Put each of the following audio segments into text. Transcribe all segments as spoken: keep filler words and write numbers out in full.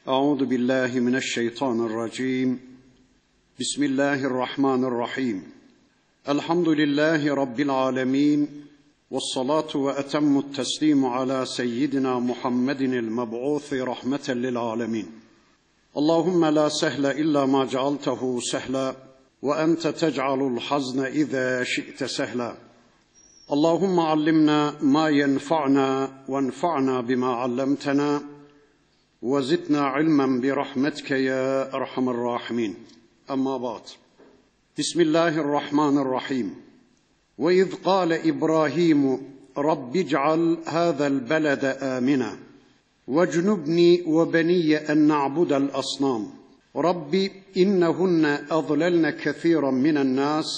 أعوذ بالله من الشيطان الرجيم بسم الله الرحمن الرحيم الحمد لله رب العالمين والصلاة وأتم التسليم على سيدنا محمد المبعوث رحمة للعالمين اللهم لا سهل إلا ما جعلته سهلا وأنت تجعل الحزن إذا شئت سهلا اللهم علمنا ما ينفعنا وانفعنا بما علمتنا وزدنا علما برحمتك يا أرحم الراحمين أما بعد بسم الله الرحمن الرحيم وإذ قال إبراهيم رب اجعل هذا البلد آمنا واجنبني وبني أن نعبد الأصنام رب إنهن أضللن كثيرا من الناس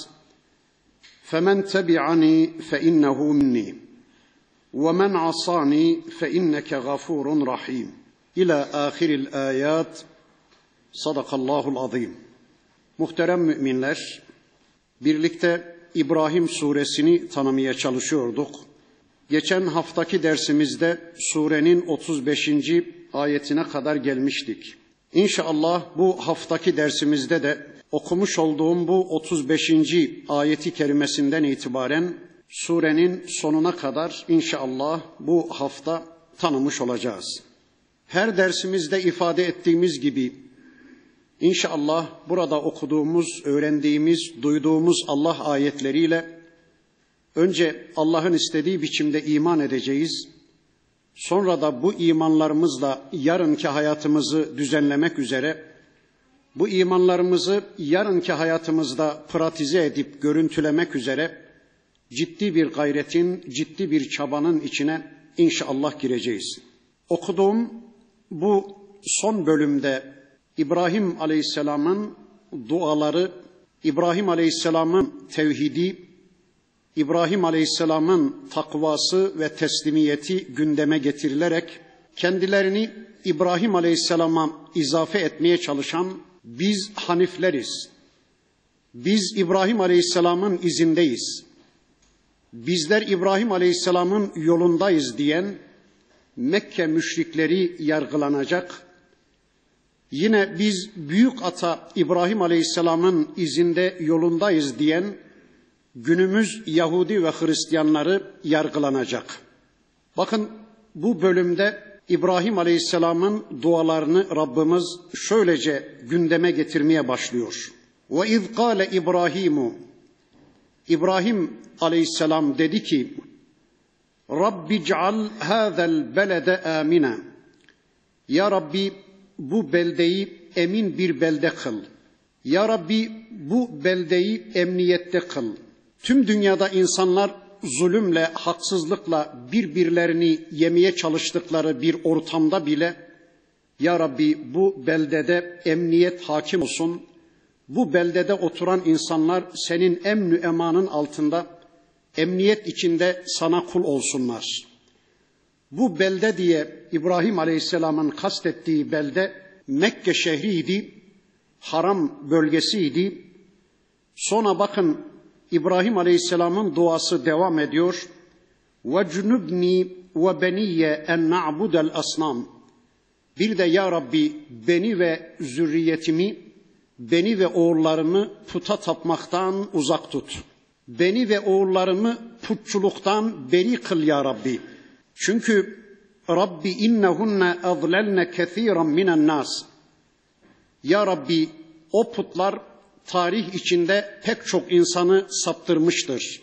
فمن تبعني فإنه مني ومن عصاني فإنك غفور رحيم İlâ âhiril âyât. Sadakallahul azîm. Muhterem müminler, birlikte İbrahim suresini tanımaya çalışıyorduk. Geçen haftaki dersimizde surenin otuz beşinci ayetine kadar gelmiştik. İnşallah bu haftaki dersimizde de okumuş olduğum bu otuz beşinci ayeti kerimesinden itibaren surenin sonuna kadar inşallah bu hafta tanımış olacağız. Her dersimizde ifade ettiğimiz gibi inşallah burada okuduğumuz, öğrendiğimiz, duyduğumuz Allah ayetleriyle önce Allah'ın istediği biçimde iman edeceğiz. Sonra da bu imanlarımızla yarınki hayatımızı düzenlemek üzere, bu imanlarımızı yarınki hayatımızda pratize edip görüntülemek üzere ciddi bir gayretin, ciddi bir çabanın içine inşallah gireceğiz. Okuduğum bu son bölümde İbrahim Aleyhisselam'ın duaları, İbrahim Aleyhisselam'ın tevhidi, İbrahim Aleyhisselam'ın takvası ve teslimiyeti gündeme getirilerek kendilerini İbrahim Aleyhisselam'a izafe etmeye çalışan biz Hanifleriz, biz İbrahim Aleyhisselam'ın izindeyiz, bizler İbrahim Aleyhisselam'ın yolundayız diyen Mekke müşrikleri yargılanacak. Yine biz büyük ata İbrahim Aleyhisselam'ın izinde yolundayız diyen günümüz Yahudi ve Hristiyanları yargılanacak. Bakın bu bölümde İbrahim Aleyhisselam'ın dualarını Rabbimiz şöylece gündeme getirmeye başlıyor. Ve iz kâle İbrahimu, İbrahim Aleyhisselam dedi ki Rabbi ic'al hâzel belede âmina. Ya Rabbi bu beldeyi emin bir belde kıl. Ya Rabbi bu beldeyi emniyette kıl. Tüm dünyada insanlar zulümle, haksızlıkla birbirlerini yemeye çalıştıkları bir ortamda bile Ya Rabbi bu beldede emniyet hakim olsun. Bu beldede oturan insanlar senin emn-ü emanın altında emniyet içinde sana kul olsunlar. Bu belde diye İbrahim Aleyhisselam'ın kastettiği belde Mekke şehriydi, haram bölgesiydi. Sonra bakın İbrahim Aleyhisselam'ın duası devam ediyor. وَجْنُبْنِي وَبَنِيَّ اَنْ نَعْبُدَ الْأَصْنَامِ. Bir de Ya Rabbi beni ve zürriyetimi, beni ve oğullarımı puta tapmaktan uzak tut. Beni ve oğullarımı putçuluktan beri kıl ya Rabbi. Çünkü Rabbi innehunne azlelne kethiran minen nas. Ya Rabbi o putlar tarih içinde pek çok insanı saptırmıştır.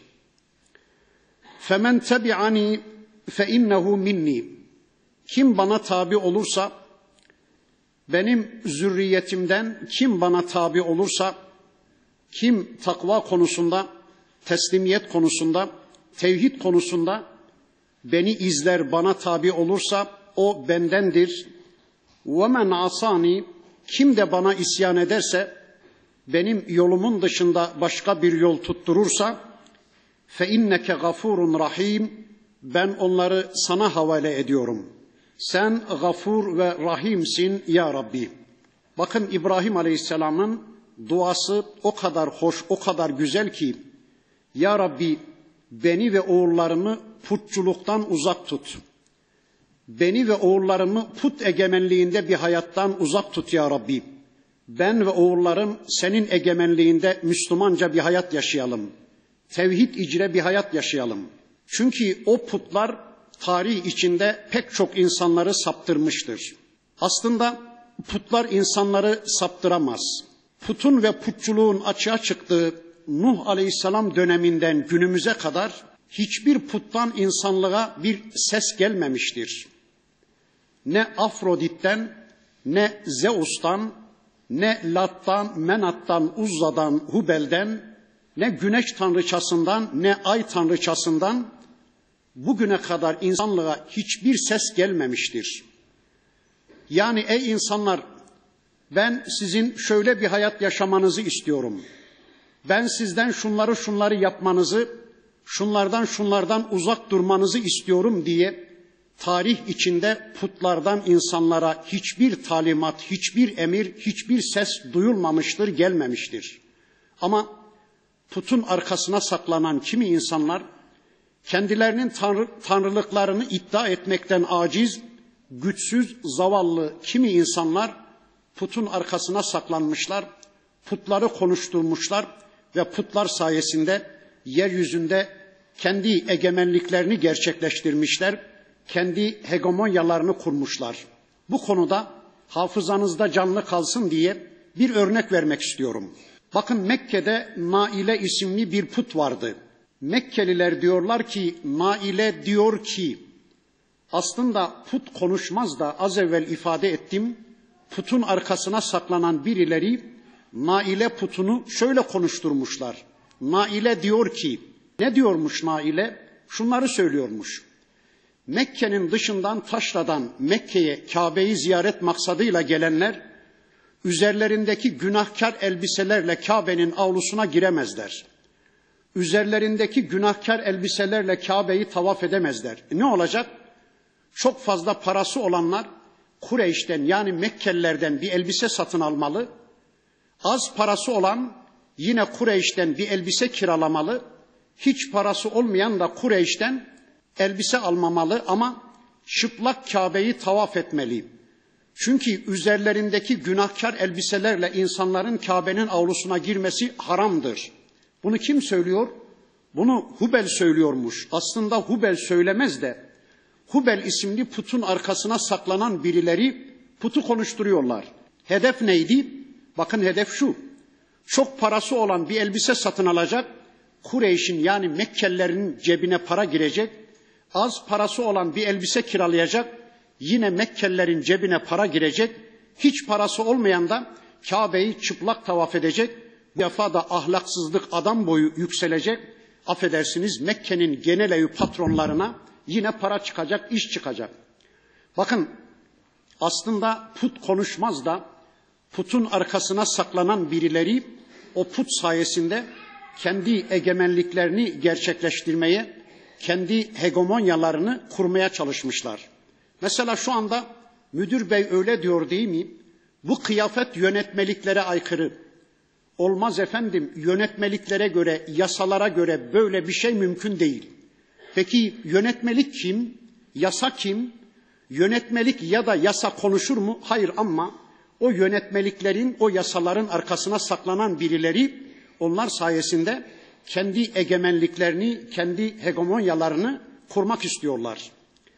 Femen tebi'ani fe innehu minni. Kim bana tabi olursa, benim zürriyetimden kim bana tabi olursa, kim takva konusunda, teslimiyet konusunda, tevhid konusunda beni izler, bana tabi olursa o bendendir. وَمَنْ عَصَانِي. Kim de bana isyan ederse, benim yolumun dışında başka bir yol tutturursa فَاِنَّكَ غَفُورٌ rahim. Ben onları sana havale ediyorum. Sen gafur ve rahimsin ya Rabbi. Bakın İbrahim Aleyhisselam'ın duası o kadar hoş, o kadar güzel ki Ya Rabbi beni ve oğullarımı putçuluktan uzak tut. Beni ve oğullarımı put egemenliğinde bir hayattan uzak tut ya Rabbi. Ben ve oğullarım senin egemenliğinde Müslümanca bir hayat yaşayalım. Tevhid icre bir hayat yaşayalım. Çünkü o putlar tarih içinde pek çok insanları saptırmıştır. Aslında putlar insanları saptıramaz. Putun ve putçuluğun açığa çıktığı Nuh Aleyhisselam döneminden günümüze kadar hiçbir puttan insanlığa bir ses gelmemiştir. Ne Afrodit'ten, ne Zeus'tan, ne Lat'tan, Menat'tan, Uzza'dan, Hubel'den, ne güneş tanrıçasından, ne ay tanrıçasından bugüne kadar insanlığa hiçbir ses gelmemiştir. Yani ey insanlar, ben sizin şöyle bir hayat yaşamanızı istiyorum. Ben sizden şunları şunları yapmanızı, şunlardan şunlardan uzak durmanızı istiyorum diye tarih içinde putlardan insanlara hiçbir talimat, hiçbir emir, hiçbir ses duyulmamıştır, gelmemiştir. Ama putun arkasına saklanan kimi insanlar kendilerinin tanrı, tanrılıklarını iddia etmekten aciz, güçsüz, zavallı kimi insanlar putun arkasına saklanmışlar, putları konuşturmuşlar ve putlar sayesinde yeryüzünde kendi egemenliklerini gerçekleştirmişler, kendi hegemonyalarını kurmuşlar. Bu konuda hafızanızda canlı kalsın diye bir örnek vermek istiyorum. Bakın Mekke'de Naile isimli bir put vardı. Mekkeliler diyorlar ki, Naile diyor ki, aslında put konuşmaz da az evvel ifade ettim, putun arkasına saklanan birileri Naile putunu şöyle konuşturmuşlar. Naile diyor ki, ne diyormuş Naile? Şunları söylüyormuş. Mekke'nin dışından Taşra'dan Mekke'ye Kabe'yi ziyaret maksadıyla gelenler üzerlerindeki günahkar elbiselerle Kabe'nin avlusuna giremezler. Üzerlerindeki günahkar elbiselerle Kabe'yi tavaf edemezler. Ne olacak? Çok fazla parası olanlar Kureyş'ten yani Mekkelilerden bir elbise satın almalı. Az parası olan yine Kureyş'ten bir elbise kiralamalı. Hiç parası olmayan da Kureyş'ten elbise almamalı ama çıplak Kabe'yi tavaf etmeli. Çünkü üzerlerindeki günahkar elbiselerle insanların Kabe'nin avlusuna girmesi haramdır. Bunu kim söylüyor? Bunu Hubel söylüyormuş. Aslında Hubel söylemez de Hubel isimli putun arkasına saklanan birileri putu konuşturuyorlar. Hedef neydi? Bakın hedef şu. Çok parası olan bir elbise satın alacak. Kureyş'in yani Mekkelilerin cebine para girecek. Az parası olan bir elbise kiralayacak. Yine Mekkelilerin cebine para girecek. Hiç parası olmayan da Kabe'yi çıplak tavaf edecek. Bu defa da ahlaksızlık adam boyu yükselecek. Affedersiniz, Mekke'nin genel evi patronlarına yine para çıkacak, iş çıkacak. Bakın aslında put konuşmaz da putun arkasına saklanan birileri o put sayesinde kendi egemenliklerini gerçekleştirmeye, kendi hegemonyalarını kurmaya çalışmışlar. Mesela şu anda müdür bey öyle diyor değil mi? Bu kıyafet yönetmeliklere aykırı. Olmaz efendim, yönetmeliklere göre, yasalara göre böyle bir şey mümkün değil. Peki yönetmelik kim? Yasa kim? Yönetmelik ya da yasa konuşur mu? Hayır, ama o yönetmeliklerin, o yasaların arkasına saklanan birileri onlar sayesinde kendi egemenliklerini, kendi hegemonyalarını kurmak istiyorlar.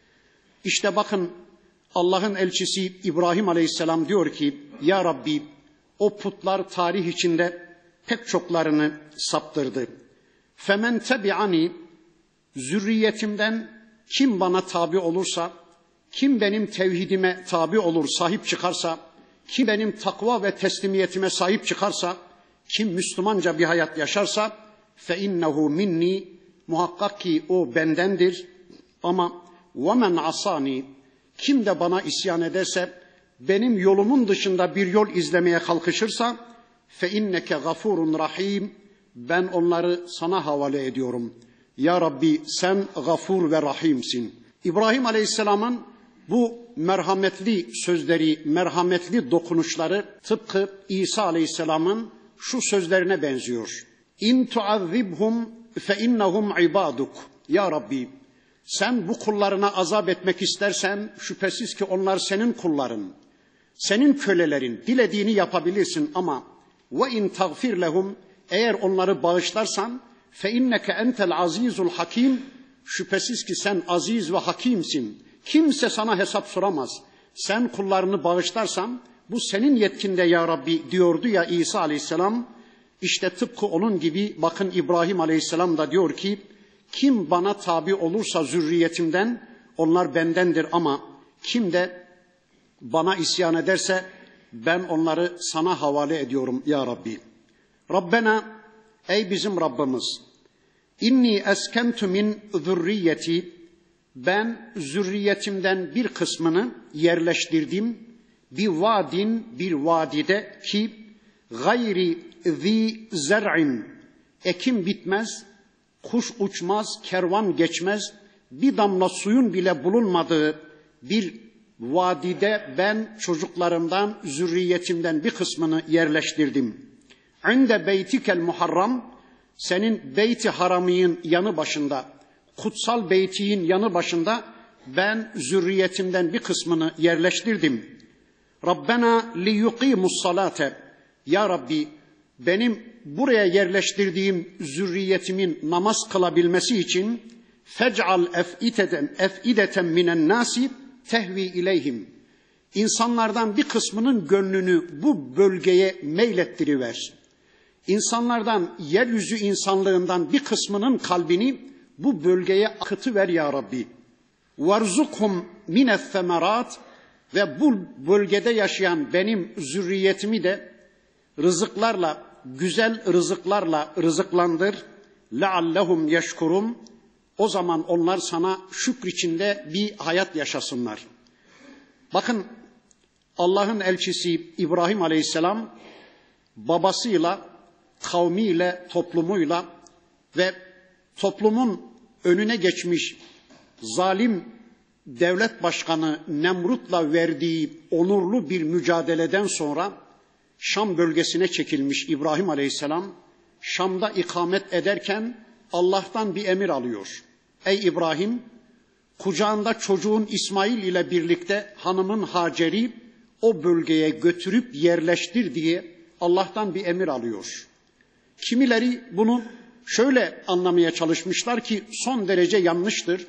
İşte bakın Allah'ın elçisi İbrahim Aleyhisselam diyor ki, ya Rabbi, o putlar tarih içinde pek çoklarını saptırdı. Femen tebi'ani, zürriyetimden kim bana tabi olursa, kim benim tevhidime tabi olur, sahip çıkarsa, kim benim takva ve teslimiyetime sahip çıkarsa, kim Müslümanca bir hayat yaşarsa, fe innehu minni, muhakkak ki o bendendir. Ama وَمَنْ asani, kim de bana isyan ederse, benim yolumun dışında bir yol izlemeye kalkışırsa, fe inneke gafurun rahim, ben onları sana havale ediyorum. Ya Rabbi, sen gafur ve rahimsin. İbrahim Aleyhisselam'ın bu merhametli sözleri, merhametli dokunuşları tıpkı İsa Aleyhisselam'ın şu sözlerine benziyor. İn tuazzibhum fe innahum ibaduk. Ya Rabbi, Sen bu kullarına azap etmek istersen şüphesiz ki onlar senin kulların, senin kölelerin, dilediğini yapabilirsin ama ve in tagfir lehum, eğer onları bağışlarsan fe inneke entel azizul hakim, şüphesiz ki sen aziz ve hakimsin. Kimse sana hesap soramaz. Sen kullarını bağışlarsan bu senin yetkinde ya Rabbi diyordu ya İsa Aleyhisselam. İşte tıpkı onun gibi bakın İbrahim Aleyhisselam da diyor ki kim bana tabi olursa zürriyetimden onlar bendendir ama kim de bana isyan ederse ben onları sana havale ediyorum ya Rabbi. Rabbena, ey bizim Rabbimiz, inni eskentu min zürriyeti, ben zürriyetimden bir kısmını yerleştirdim. Bir vadin, bir vadide ki gayri zi zer'in, ekim bitmez, kuş uçmaz, kervan geçmez, bir damla suyun bile bulunmadığı bir vadide ben çocuklarımdan, zürriyetimden bir kısmını yerleştirdim. İnde beytikel muharram, senin beyti haraminin yanı başında, kutsal beytiğin yanı başında ben zürriyetimden bir kısmını yerleştirdim. Rabbena li yuqimus salate, ya Rabbi benim buraya yerleştirdiğim zürriyetimin namaz kılabilmesi için fec'al ef'ideten ef'ideten minen nasi tehvi ileyhim, İnsanlardan bir kısmının gönlünü bu bölgeye meylettiriver. İnsanlardan, yeryüzü insanlığından bir kısmının kalbini bu bölgeye akıtıver ya Rabbi. Varzukhum mine's semerat, ve bu bölgede yaşayan benim zürriyetimi de rızıklarla, güzel rızıklarla rızıklandır. Leallehum yeşkurun, o zaman onlar sana şükür içinde bir hayat yaşasınlar. Bakın Allah'ın elçisi İbrahim Aleyhisselam babasıyla, kavmiyle, toplumuyla ve toplumun önüne geçmiş zalim devlet başkanı Nemrut'la verdiği onurlu bir mücadeleden sonra Şam bölgesine çekilmiş İbrahim Aleyhisselam, Şam'da ikamet ederken Allah'tan bir emir alıyor. Ey İbrahim, kucağında çocuğun İsmail ile birlikte hanımın Hacer'i o bölgeye götürüp yerleştir diye Allah'tan bir emir alıyor. Kimileri bunu şöyle anlamaya çalışmışlar ki son derece yanlıştır.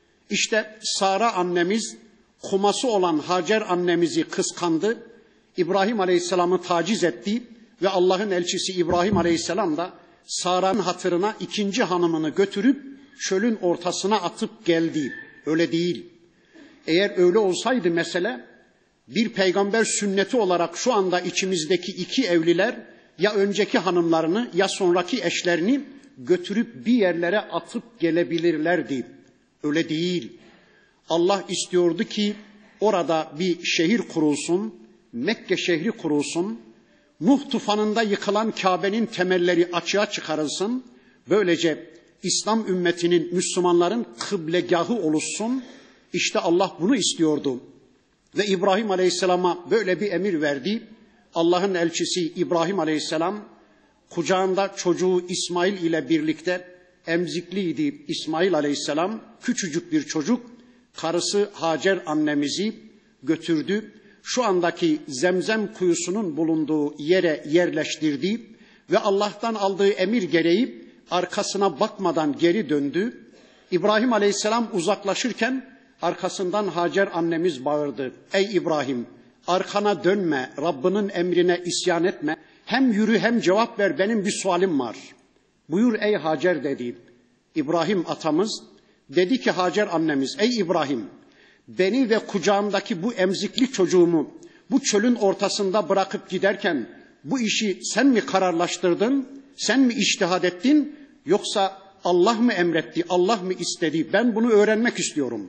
İşte Sara annemiz kuması olan Hacer annemizi kıskandı. İbrahim Aleyhisselam'ı taciz etti ve Allah'ın elçisi İbrahim Aleyhisselam da Sara'nın hatırına ikinci hanımını götürüp çölün ortasına atıp geldi. Öyle değil. Eğer öyle olsaydı mesele, bir peygamber sünneti olarak şu anda içimizdeki iki evliler ya önceki hanımlarını ya sonraki eşlerini götürüp bir yerlere atıp gelebilirlerdi. Öyle değil. Allah istiyordu ki orada bir şehir kurulsun, Mekke şehri kurulsun, Nuh tufanında yıkılan Kabe'nin temelleri açığa çıkarılsın, böylece İslam ümmetinin, Müslümanların kıblegahı oluşsun. İşte Allah bunu istiyordu. Ve İbrahim Aleyhisselam'a böyle bir emir verdi. Allah'ın elçisi İbrahim Aleyhisselam kucağında çocuğu İsmail ile birlikte emzikliydi İsmail Aleyhisselam, küçücük bir çocuk, karısı Hacer annemizi götürdü. Şu andaki Zemzem kuyusunun bulunduğu yere yerleştirdi ve Allah'tan aldığı emir gereği arkasına bakmadan geri döndü. İbrahim Aleyhisselam uzaklaşırken arkasından Hacer annemiz bağırdı. Ey İbrahim, arkana dönme, Rabbinin emrine isyan etme. Hem yürü hem cevap ver, benim bir sualim var. Buyur ey Hacer dedi. İbrahim atamız dedi ki Hacer annemiz, ey İbrahim, beni ve kucağımdaki bu emzikli çocuğumu bu çölün ortasında bırakıp giderken bu işi sen mi kararlaştırdın, sen mi içtihad ettin, yoksa Allah mı emretti, Allah mı istedi? Ben bunu öğrenmek istiyorum.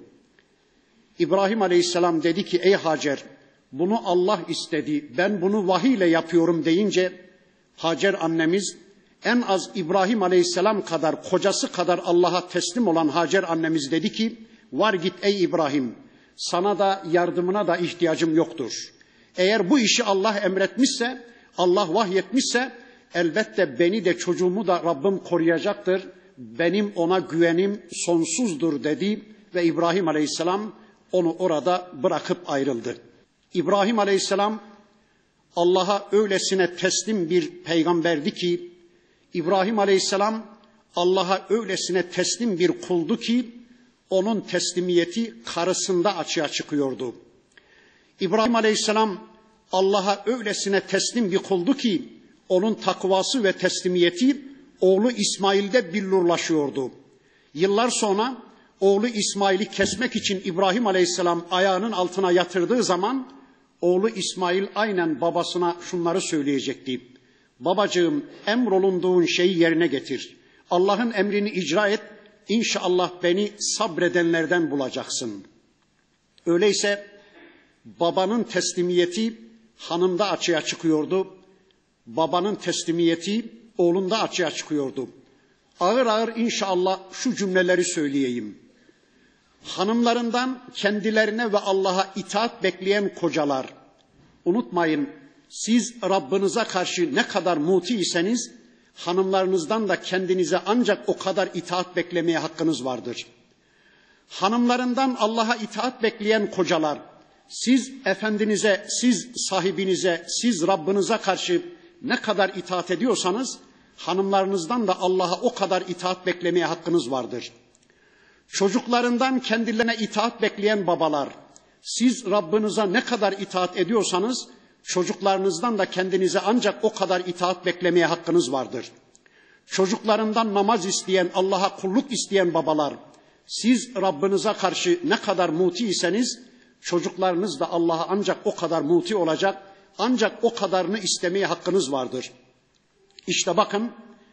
İbrahim Aleyhisselam dedi ki ey Hacer, bunu Allah istedi, ben bunu vahiy ile yapıyorum deyince Hacer annemiz, en az İbrahim Aleyhisselam kadar, kocası kadar Allah'a teslim olan Hacer annemiz dedi ki, var git ey İbrahim, sana da yardımına da ihtiyacım yoktur. Eğer bu işi Allah emretmişse, Allah vahyetmişse, elbette beni de çocuğumu da Rabbim koruyacaktır. Benim ona güvenim sonsuzdur dedi ve İbrahim Aleyhisselam onu orada bırakıp ayrıldı. İbrahim Aleyhisselam Allah'a öylesine teslim bir peygamberdi ki, İbrahim Aleyhisselam Allah'a öylesine teslim bir kuldu ki, onun teslimiyeti karısında açığa çıkıyordu. İbrahim Aleyhisselam Allah'a öylesine teslim bir kuldu ki, onun takvası ve teslimiyeti oğlu İsmail'de billurlaşıyordu. Yıllar sonra oğlu İsmail'i kesmek için İbrahim Aleyhisselam ayağının altına yatırdığı zaman, oğlu İsmail aynen babasına şunları söyleyecekti. Babacığım, emrolunduğun şeyi yerine getir. Allah'ın emrini icra et. İnşallah beni sabredenlerden bulacaksın. Öyleyse babanın teslimiyeti hanımda açığa çıkıyordu. Babanın teslimiyeti oğlunda açığa çıkıyordu. Ağır ağır inşallah şu cümleleri söyleyeyim. Hanımlarından kendilerine ve Allah'a itaat bekleyen kocalar, unutmayın, siz Rabbinize karşı ne kadar muti iseniz, hanımlarınızdan da kendinize ancak o kadar itaat beklemeye hakkınız vardır. Hanımlarından Allah'a itaat bekleyen kocalar, siz efendinize, siz sahibinize, siz Rabbinize karşı ne kadar itaat ediyorsanız, hanımlarınızdan da Allah'a o kadar itaat beklemeye hakkınız vardır. Çocuklarından kendilerine itaat bekleyen babalar, siz Rabbinize ne kadar itaat ediyorsanız, çocuklarınızdan da kendinize ancak o kadar itaat beklemeye hakkınız vardır. Çocuklarından namaz isteyen, Allah'a kulluk isteyen babalar, siz Rabbinize karşı ne kadar muti iseniz, çocuklarınız da Allah'a ancak o kadar muti olacak, ancak o kadarını istemeye hakkınız vardır. İşte bakın,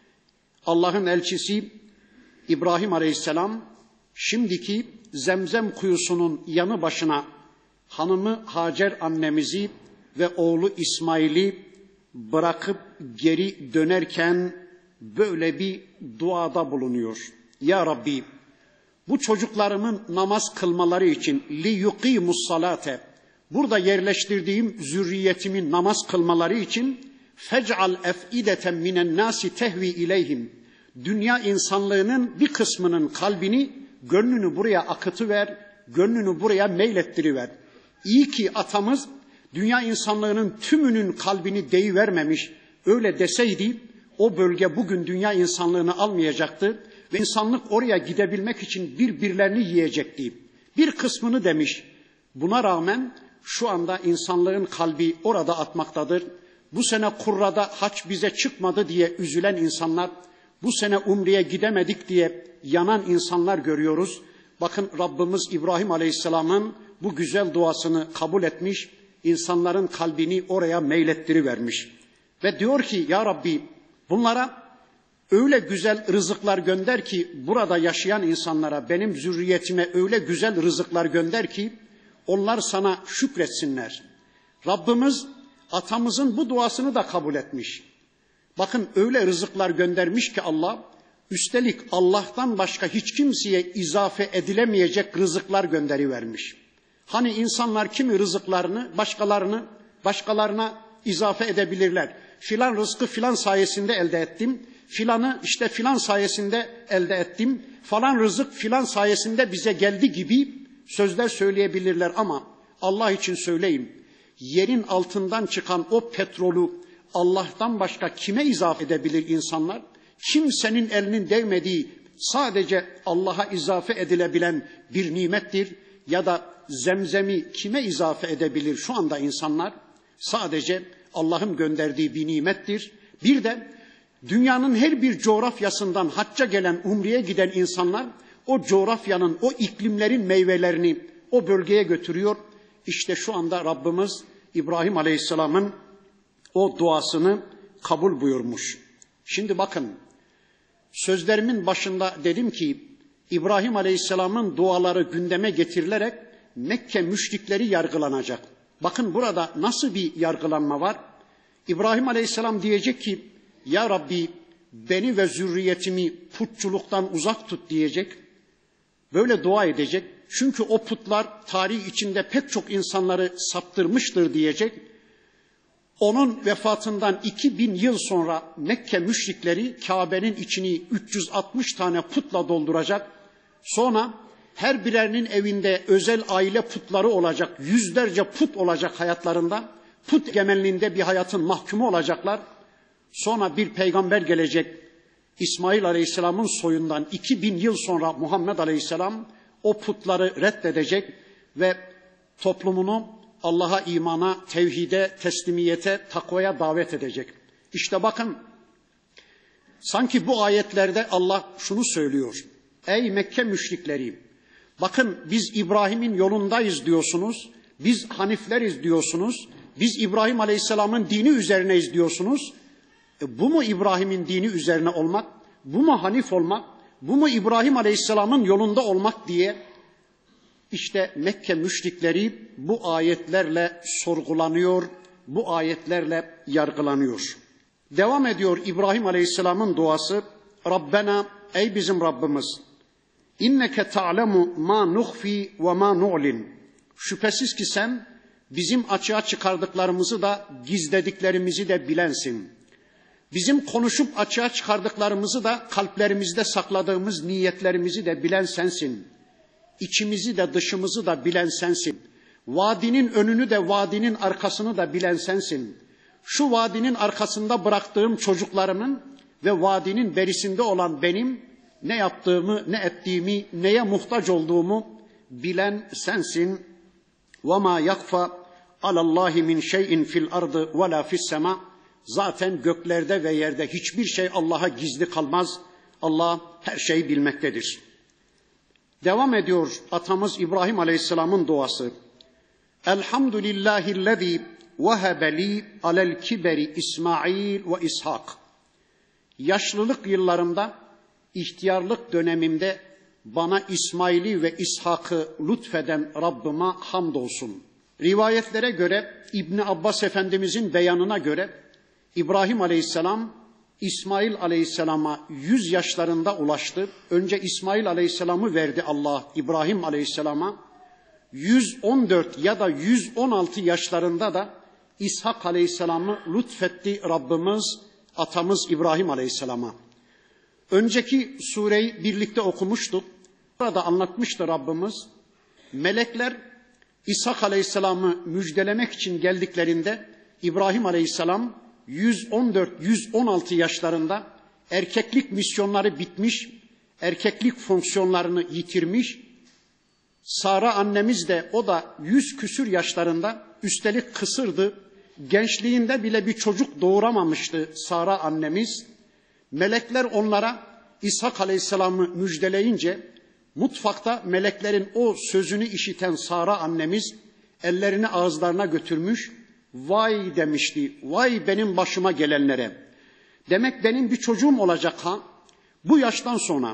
Allah'ın elçisi İbrahim Aleyhisselam, şimdiki Zemzem kuyusunun yanı başına hanımı Hacer annemizi ve oğlu İsmail'i bırakıp geri dönerken böyle bir duada bulunuyor. Ya Rabbi, bu çocuklarımın namaz kılmaları için li yuqimus salate, burada yerleştirdiğim zürriyetimin namaz kılmaları için fec'al ef'ideten minen nasi tehvi ileyhim, dünya insanlığının bir kısmının kalbini, gönlünü buraya akıtıver, gönlünü buraya meylettiriver. İyi ki atamız dünya insanlığının tümünün kalbini deyivermemiş. Öyle deseydi o bölge bugün dünya insanlığını almayacaktı ve insanlık oraya gidebilmek için birbirlerini yiyecekti. Bir kısmını demiş. Buna rağmen şu anda insanlığın kalbi orada atmaktadır. Bu sene Kurra'da haç bize çıkmadı diye üzülen insanlar, bu sene Umre'ye gidemedik diye yanan insanlar görüyoruz. Bakın Rabbimiz İbrahim Aleyhisselam'ın bu güzel duasını kabul etmiş, insanların kalbini oraya meylettirivermiş. Ve diyor ki ya Rabbi, bunlara öyle güzel rızıklar gönder ki, burada yaşayan insanlara, benim zürriyetime öyle güzel rızıklar gönder ki onlar sana şükretsinler. Rabbimiz atamızın bu duasını da kabul etmiş. Bakın öyle rızıklar göndermiş ki Allah, üstelik Allah'tan başka hiç kimseye izafe edilemeyecek rızıklar gönderivermiş. Hani insanlar kimi rızıklarını başkalarını başkalarına izafe edebilirler. Filan rızkı filan sayesinde elde ettim. Filanı işte filan sayesinde elde ettim. Falan rızık filan sayesinde bize geldi gibi sözler söyleyebilirler ama Allah için söyleyeyim. Yerin altından çıkan o petrolü Allah'tan başka kime izafe edebilir insanlar? Kimsenin elinin değmediği, sadece Allah'a izafe edilebilen bir nimettir. Ya da zemzemi kime izafe edebilir şu anda insanlar? Sadece Allah'ın gönderdiği bir nimettir. Bir de dünyanın her bir coğrafyasından hacca gelen, umreye giden insanlar o coğrafyanın, o iklimlerin meyvelerini o bölgeye götürüyor. İşte şu anda Rabbimiz İbrahim Aleyhisselam'ın o duasını kabul buyurmuş. Şimdi bakın, sözlerimin başında dedim ki İbrahim Aleyhisselam'ın duaları gündeme getirilerek Mekke müşrikleri yargılanacak. Bakın burada nasıl bir yargılanma var? İbrahim Aleyhisselam diyecek ki ya Rabbi, beni ve zürriyetimi putçuluktan uzak tut diyecek. Böyle dua edecek. Çünkü o putlar tarih içinde pek çok insanları saptırmıştır diyecek. Onun vefatından iki bin yıl sonra Mekke müşrikleri Kabe'nin içini üç yüz altmış tane putla dolduracak. Sonra Her birerinin evinde özel aile putları olacak, yüzlerce put olacak hayatlarında. Put egemenliğinde bir hayatın mahkumu olacaklar. Sonra bir peygamber gelecek. İsmail Aleyhisselam'ın soyundan iki bin yıl sonra Muhammed Aleyhisselam o putları reddedecek ve toplumunu Allah'a imana, tevhide, teslimiyete, takvaya davet edecek. İşte bakın, sanki bu ayetlerde Allah şunu söylüyor. Ey Mekke müşrikleri, bakın biz İbrahim'in yolundayız diyorsunuz, biz Hanifleriz diyorsunuz, biz İbrahim Aleyhisselam'ın dini üzerineyiz diyorsunuz. E bu mu İbrahim'in dini üzerine olmak? Bu mu Hanif olmak? Bu mu İbrahim Aleyhisselam'ın yolunda olmak diye işte Mekke müşrikleri bu ayetlerle sorgulanıyor, bu ayetlerle yargılanıyor. Devam ediyor İbrahim Aleyhisselam'ın duası. Rabbena, ey bizim Rabbimiz, inneke ta'lemu ma nuhfi ve ma nu'lin. Şüphesiz ki sen bizim açığa çıkardıklarımızı da gizlediklerimizi de bilensin. Bizim konuşup açığa çıkardıklarımızı da kalplerimizde sakladığımız niyetlerimizi de bilen sensin. İçimizi de dışımızı da bilen sensin. Vadinin önünü de vadinin arkasını da bilen sensin. Şu vadinin arkasında bıraktığım çocuklarımın ve vadinin berisinde olan benim ne yaptığımı, ne ettiğimi, neye muhtaç olduğumu bilen sensin. وَمَا يَخْفَى عَلَى اللّٰهِ مِنْ شَيْءٍ فِي الْأَرْضِ وَلَا فِي السَّمَاءِ. Zaten göklerde ve yerde hiçbir şey Allah'a gizli kalmaz. Allah her şeyi bilmektedir. Devam ediyor atamız İbrahim Aleyhisselam'ın duası. Elhamdülillahillezî vehebe li alel kiberi İsmail ve İshak. Yaşlılık yıllarımda, ihtiyarlık dönemimde bana İsmail'i ve İshak'ı lütfeden Rabbime hamdolsun. Rivayetlere göre, İbni Abbas Efendimizin beyanına göre İbrahim Aleyhisselam İsmail Aleyhisselam'a yüz yaşlarında ulaştı. Önce İsmail Aleyhisselam'ı verdi Allah İbrahim Aleyhisselam'a. yüz on dört ya da yüz on altı yaşlarında da İshak Aleyhisselam'ı lütfetti Rabbimiz, atamız İbrahim Aleyhisselam'a. Önceki sureyi birlikte okumuştuk. Burada anlatmıştı Rabbimiz. Melekler İshak Aleyhisselam'ı müjdelemek için geldiklerinde İbrahim Aleyhisselam yüz on dört yüz on altı yaşlarında erkeklik misyonları bitmiş, erkeklik fonksiyonlarını yitirmiş. Sara annemiz de o da yüz küsür yaşlarında, üstelik kısırdı. Gençliğinde bile bir çocuk doğuramamıştı Sara annemiz. Melekler onlara İshak Aleyhisselam'ı müjdeleyince mutfakta meleklerin o sözünü işiten Sara annemiz ellerini ağızlarına götürmüş. Vay demişti, vay benim başıma gelenlere. Demek benim bir çocuğum olacak ha. Bu yaştan sonra,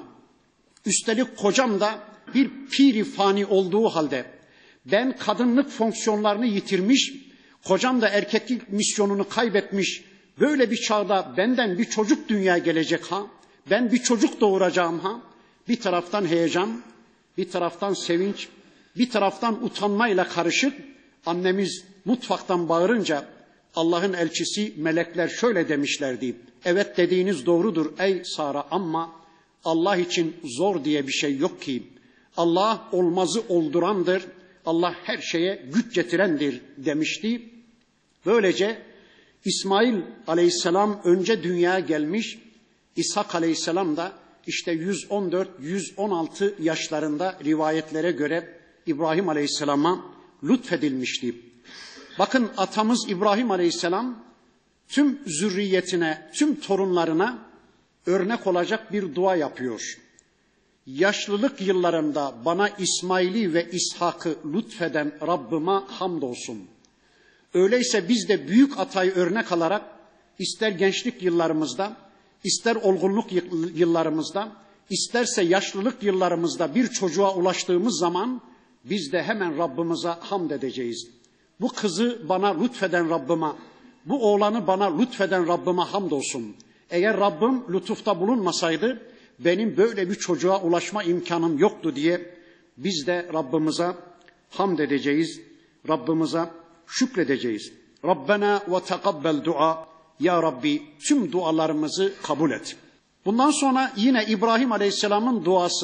üstelik kocam da bir piri fani olduğu halde, ben kadınlık fonksiyonlarını yitirmiş, kocam da erkeklik misyonunu kaybetmiş, böyle bir çağda benden bir çocuk dünyaya gelecek ha. Ben bir çocuk doğuracağım ha. Bir taraftan heyecan, bir taraftan sevinç, bir taraftan utanmayla karışık annemiz mutfaktan bağırınca Allah'ın elçisi melekler şöyle demişlerdi. Evet dediğiniz doğrudur ey Sara ama Allah için zor diye bir şey yok ki. Allah olmazı oldurandır. Allah her şeye güç getirendir demişti. Böylece İsmail Aleyhisselam önce dünyaya gelmiş. İshak Aleyhisselam da işte yüz on dört yüz on altı yaşlarında rivayetlere göre İbrahim Aleyhisselam'a lütfedilmişti. Bakın atamız İbrahim Aleyhisselam tüm zürriyetine, tüm torunlarına örnek olacak bir dua yapıyor. Yaşlılık yıllarımda bana İsmail'i ve İshak'ı lütfeden Rabbime hamdolsun. Öyleyse biz de büyük atayı örnek alarak ister gençlik yıllarımızda, ister olgunluk yıllarımızda, isterse yaşlılık yıllarımızda bir çocuğa ulaştığımız zaman biz de hemen Rabbimize hamd edeceğiz. Bu kızı bana lütfeden Rabbime, bu oğlanı bana lütfeden Rabbime hamdolsun. Eğer Rabbim lütufta bulunmasaydı benim böyle bir çocuğa ulaşma imkanım yoktu diye biz de Rabbimize hamd edeceğiz. Rabbimize şükredeceğiz. Rabbena ve tekabbel dua. Ya Rabbi tüm dualarımızı kabul et. Bundan sonra yine İbrahim Aleyhisselam'ın duası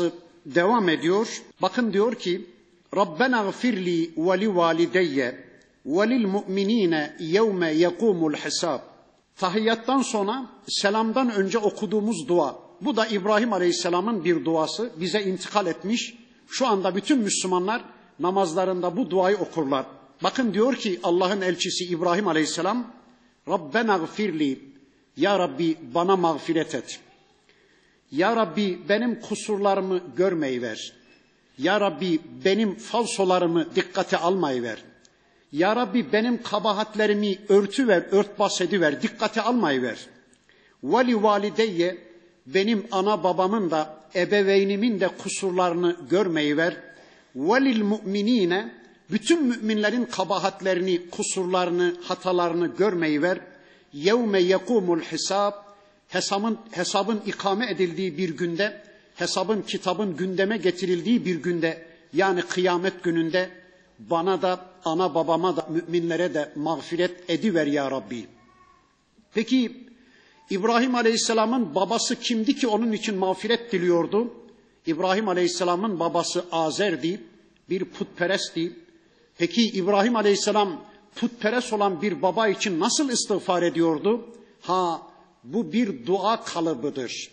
devam ediyor. Bakın diyor ki Rabbena gfirli ve li valideyye ve lil mu'minine yevme yekumul hisab. Tahiyyattan sonra selamdan önce okuduğumuz dua. Bu da İbrahim Aleyhisselam'ın bir duası. Bize intikal etmiş. Şu anda bütün Müslümanlar namazlarında bu duayı okurlar. Bakın diyor ki Allah'ın elçisi İbrahim Aleyhisselam Rabbena gfirli, ya Rabbi bana mağfiret et. Ya Rabbi benim kusurlarımı görmeyiver. Ya Rabbi benim falsolarımı dikkate almayıver. Ya Rabbi benim kabahatlerimi örtüver, örtbas ediver, dikkate almayıver. Veli valideyye, benim ana babamın da ebeveynimin de kusurlarını görmeyiver. Velil mu'minine, bütün müminlerin kabahatlerini, kusurlarını, hatalarını görmeyiver. Yevme yekumul hisab, hesabın, hesabın ikame edildiği bir günde, hesabın kitabın gündeme getirildiği bir günde, yani kıyamet gününde bana da ana babama da müminlere de mağfiret ediver ya Rabbi. Peki İbrahim Aleyhisselam'ın babası kimdi ki onun için mağfiret diliyordu? İbrahim Aleyhisselam'ın babası Azer'di, bir putperestti. Peki İbrahim Aleyhisselam putperest olan bir baba için nasıl istiğfar ediyordu? Ha, bu bir dua kalıbıdır.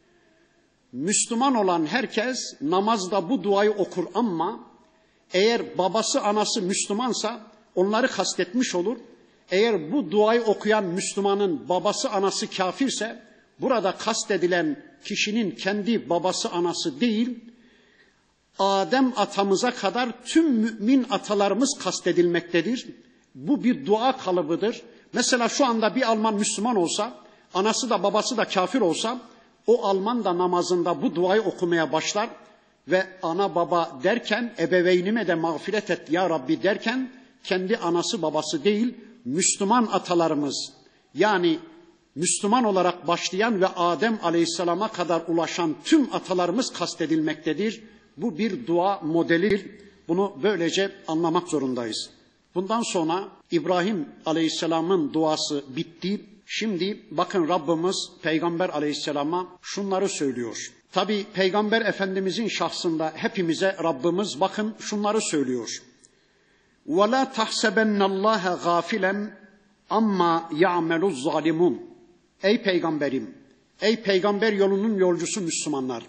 Müslüman olan herkes namazda bu duayı okur ama eğer babası anası Müslümansa onları kastetmiş olur. Eğer bu duayı okuyan Müslümanın babası anası kafirse burada kastedilen kişinin kendi babası anası değil, Adem atamıza kadar tüm mümin atalarımız kastedilmektedir. Bu bir dua kalıbıdır. Mesela şu anda bir Alman Müslüman olsa, anası da babası da kafir olsa, o Alman da namazında bu duayı okumaya başlar ve ana baba derken, ebeveynime de mağfiret et ya Rabbi derken, kendi anası babası değil, Müslüman atalarımız, yani Müslüman olarak başlayan ve Adem Aleyhisselam'a kadar ulaşan tüm atalarımız kastedilmektedir. Bu bir dua modelidir. Bunu böylece anlamak zorundayız. Bundan sonra İbrahim Aleyhisselam'ın duası bitti. Şimdi bakın Rabbimiz Peygamber Aleyhisselam'a şunları söylüyor. Tabi Peygamber Efendimizin şahsında hepimize Rabbimiz bakın şunları söylüyor. وَلَا تَحْسَبَنَّ اللّٰهَ غَافِلًا amma ya'meluz zalimun. Ey peygamberim, ey peygamber yolunun yolcusu Müslümanlar,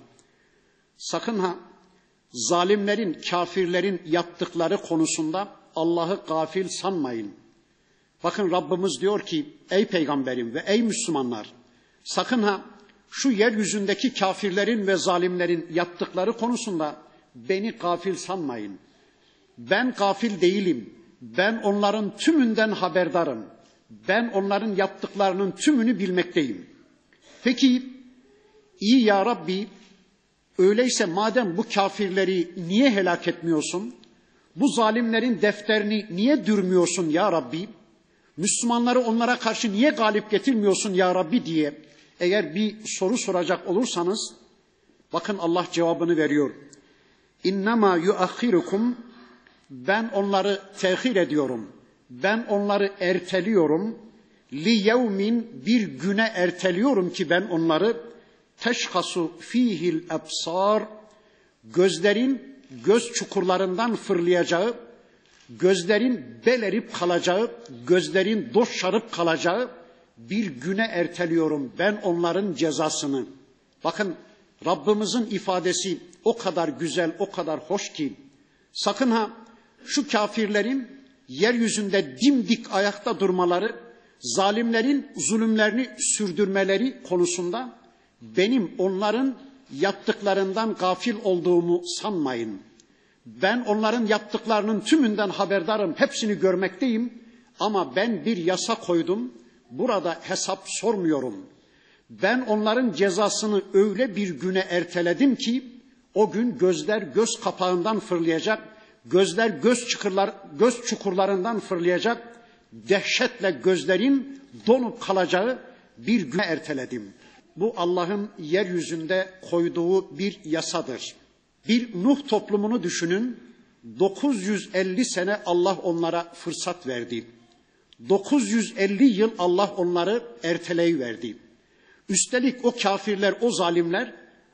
sakın ha zalimlerin, kafirlerin yaptıkları konusunda Allah'ı gafil sanmayın. Bakın Rabbimiz diyor ki ey peygamberim ve ey Müslümanlar, sakın ha şu yeryüzündeki kafirlerin ve zalimlerin yaptıkları konusunda beni gafil sanmayın. Ben gafil değilim. Ben onların tümünden haberdarım. Ben onların yaptıklarının tümünü bilmekteyim. Peki iyi ya Rabbi, öyleyse madem bu kafirleri niye helak etmiyorsun? Bu zalimlerin defterini niye dürmüyorsun ya Rabbi? Müslümanları onlara karşı niye galip getirmiyorsun ya Rabbi diye eğer bir soru soracak olursanız, bakın Allah cevabını veriyor. İnnemâ yuakhirukum, ben onları tehir ediyorum. Ben onları erteliyorum. Li yevmin, bir güne erteliyorum ki ben onları teşhasu fihil ebsar, gözlerin göz çukurlarından fırlayacağı, gözlerin belerip kalacağı, gözlerin doşarıp kalacağı bir güne erteliyorum ben onların cezasını. Bakın Rabbimizin ifadesi o kadar güzel, o kadar hoş ki, sakın ha şu kafirlerin yeryüzünde dimdik ayakta durmaları, zalimlerin zulümlerini sürdürmeleri konusunda benim onların yaptıklarından gafil olduğumu sanmayın. Ben onların yaptıklarının tümünden haberdarım, hepsini görmekteyim ama ben bir yasa koydum, burada hesap sormuyorum. Ben onların cezasını öyle bir güne erteledim ki o gün gözler göz kapağından fırlayacak, gözler göz çukurlar, göz çukurlarından fırlayacak, dehşetle gözlerin donup kalacağı bir güne erteledim. Bu Allah'ın yeryüzünde koyduğu bir yasadır. Bir Nuh toplumunu düşünün, dokuz yüz elli sene Allah onlara fırsat verdi. dokuz yüz elli yıl Allah onları erteleyiverdi. Üstelik o kafirler, o zalimler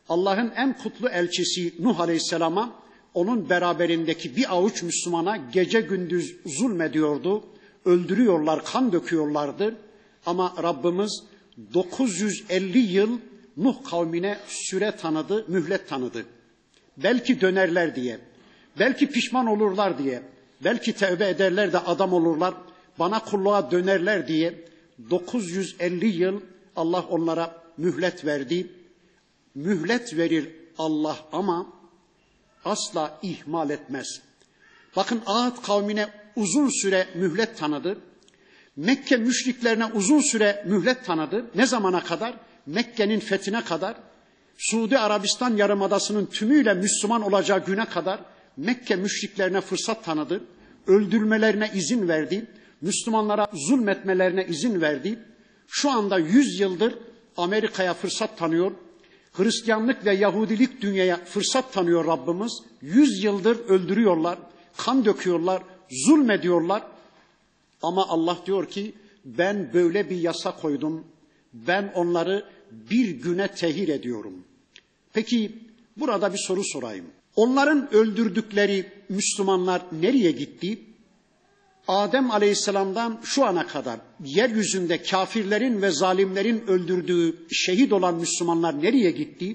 Allah'ın en kutlu elçisi Nuh Aleyhisselam'a onun beraberindeki bir avuç Müslümana gece gündüz zulmediyordu. Öldürüyorlar, kan döküyorlardı. Ama Rabbimiz dokuz yüz elli yıl Nuh kavmine süre tanıdı, mühlet tanıdı. Belki dönerler diye, belki pişman olurlar diye, belki tevbe ederler de adam olurlar, bana kulluğa dönerler diye dokuz yüz elli yıl Allah onlara mühlet verdi. Mühlet verir Allah ama asla ihmal etmez. Bakın Ağat kavmine uzun süre mühlet tanıdı. Mekke müşriklerine uzun süre mühlet tanıdı. Ne zamana kadar? Mekke'nin fethine kadar. Suudi Arabistan Yarımadası'nın tümüyle Müslüman olacağı güne kadar Mekke müşriklerine fırsat tanıdı. Öldürmelerine izin verdi. Müslümanlara zulmetmelerine izin verdi. Şu anda yüz yıldır Amerika'ya fırsat tanıyor. Hristiyanlık ve Yahudilik dünyaya fırsat tanıyor Rabbimiz. Yüz yıldır öldürüyorlar, kan döküyorlar, zulmediyorlar. Ama Allah diyor ki ben böyle bir yasa koydum. Ben onları bir güne tehir ediyorum. Peki burada bir soru sorayım. Onların öldürdükleri Müslümanlar nereye gitti? Adem Aleyhisselam'dan şu ana kadar yeryüzünde kafirlerin ve zalimlerin öldürdüğü şehit olan Müslümanlar nereye gitti?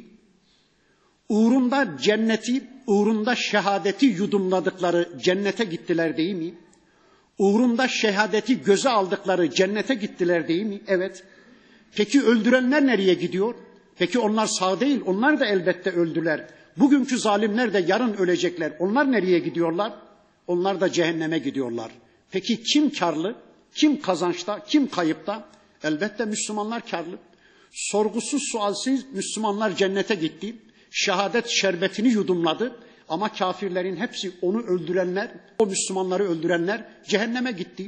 Uğrunda cenneti, uğrunda şehadeti yudumladıkları cennete gittiler değil mi? Uğrunda şehadeti göze aldıkları cennete gittiler değil mi? Evet. Peki öldürenler nereye gidiyor? Peki onlar sağ değil, onlar da elbette öldüler. Bugünkü zalimler de yarın ölecekler. Onlar nereye gidiyorlar? Onlar da cehenneme gidiyorlar. Peki kim karlı? Kim kazançta? Kim kayıpta? Elbette Müslümanlar karlı. Sorgusuz sualsiz Müslümanlar cennete gitti. Şehadet şerbetini yudumladı. Ama kafirlerin hepsi onu öldürenler, o Müslümanları öldürenler cehenneme gitti.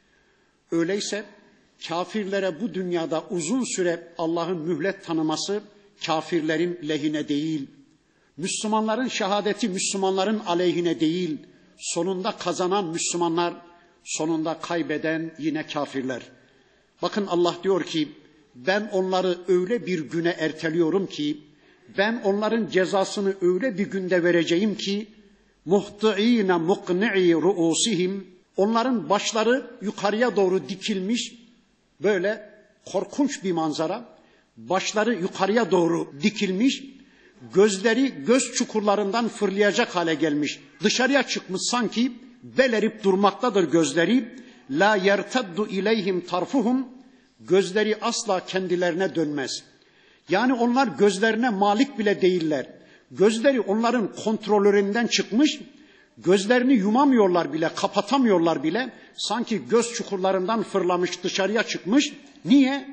Öyleyse kafirlere bu dünyada uzun süre Allah'ın mühlet tanıması kafirlerin lehine değil. Müslümanların şehadeti Müslümanların aleyhine değil. Sonunda kazanan Müslümanlar, sonunda kaybeden yine kafirler. Bakın Allah diyor ki ben onları öyle bir güne erteliyorum ki ben onların cezasını öyle bir günde vereceğim ki muhti'ine muqni'i ru'usihim, onların başları yukarıya doğru dikilmiş, böyle korkunç bir manzara, başları yukarıya doğru dikilmiş, gözleri göz çukurlarından fırlayacak hale gelmiş, dışarıya çıkmış sanki belerip durmaktadır gözleri. La yertaddu ileyhim tarfuhum, gözleri asla kendilerine dönmez. Yani onlar gözlerine malik bile değiller. Gözleri onların kontrolöründen çıkmış, gözlerini yumamıyorlar bile, kapatamıyorlar bile. Sanki göz çukurlarından fırlamış, dışarıya çıkmış. Niye?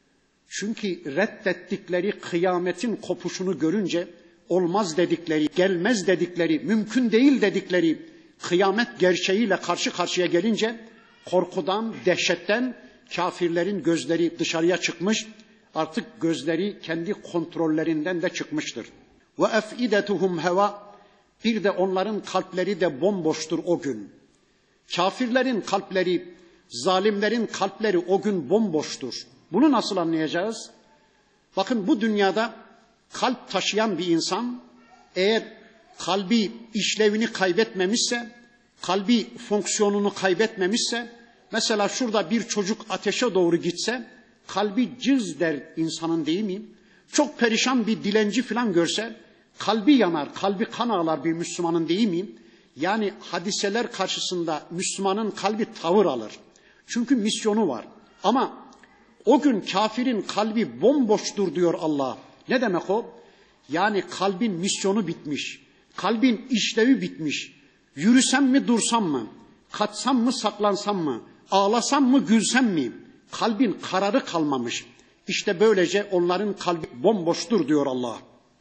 Çünkü reddettikleri kıyametin kopuşunu görünce, olmaz dedikleri, gelmez dedikleri, mümkün değil dedikleri kıyamet gerçeğiyle karşı karşıya gelince, korkudan, dehşetten kafirlerin gözleri dışarıya çıkmış, artık gözleri kendi kontrollerinden de çıkmıştır. Ve efidetuhum heva, bir de onların kalpleri de bomboştur o gün. Kafirlerin kalpleri, zalimlerin kalpleri o gün bomboştur. Bunu nasıl anlayacağız? Bakın bu dünyada kalp taşıyan bir insan eğer kalbi işlevini kaybetmemişse, kalbi fonksiyonunu kaybetmemişse, mesela şurada bir çocuk ateşe doğru gitse, kalbi cız der insanın değil mi? Çok perişan bir dilenci falan görse, kalbi yanar, kalbi kan ağlar bir Müslümanın değil mi? Yani hadiseler karşısında Müslümanın kalbi tavır alır. Çünkü misyonu var. Ama o gün kafirin kalbi bomboştur diyor Allah. Ne demek o? Yani kalbin misyonu bitmiş. Kalbin işlevi bitmiş. Yürüsem mi dursam mı? Kaçsam mı saklansam mı? Ağlasam mı gülsem mi? Kalbin kararı kalmamış. İşte böylece onların kalbi bomboştur diyor Allah.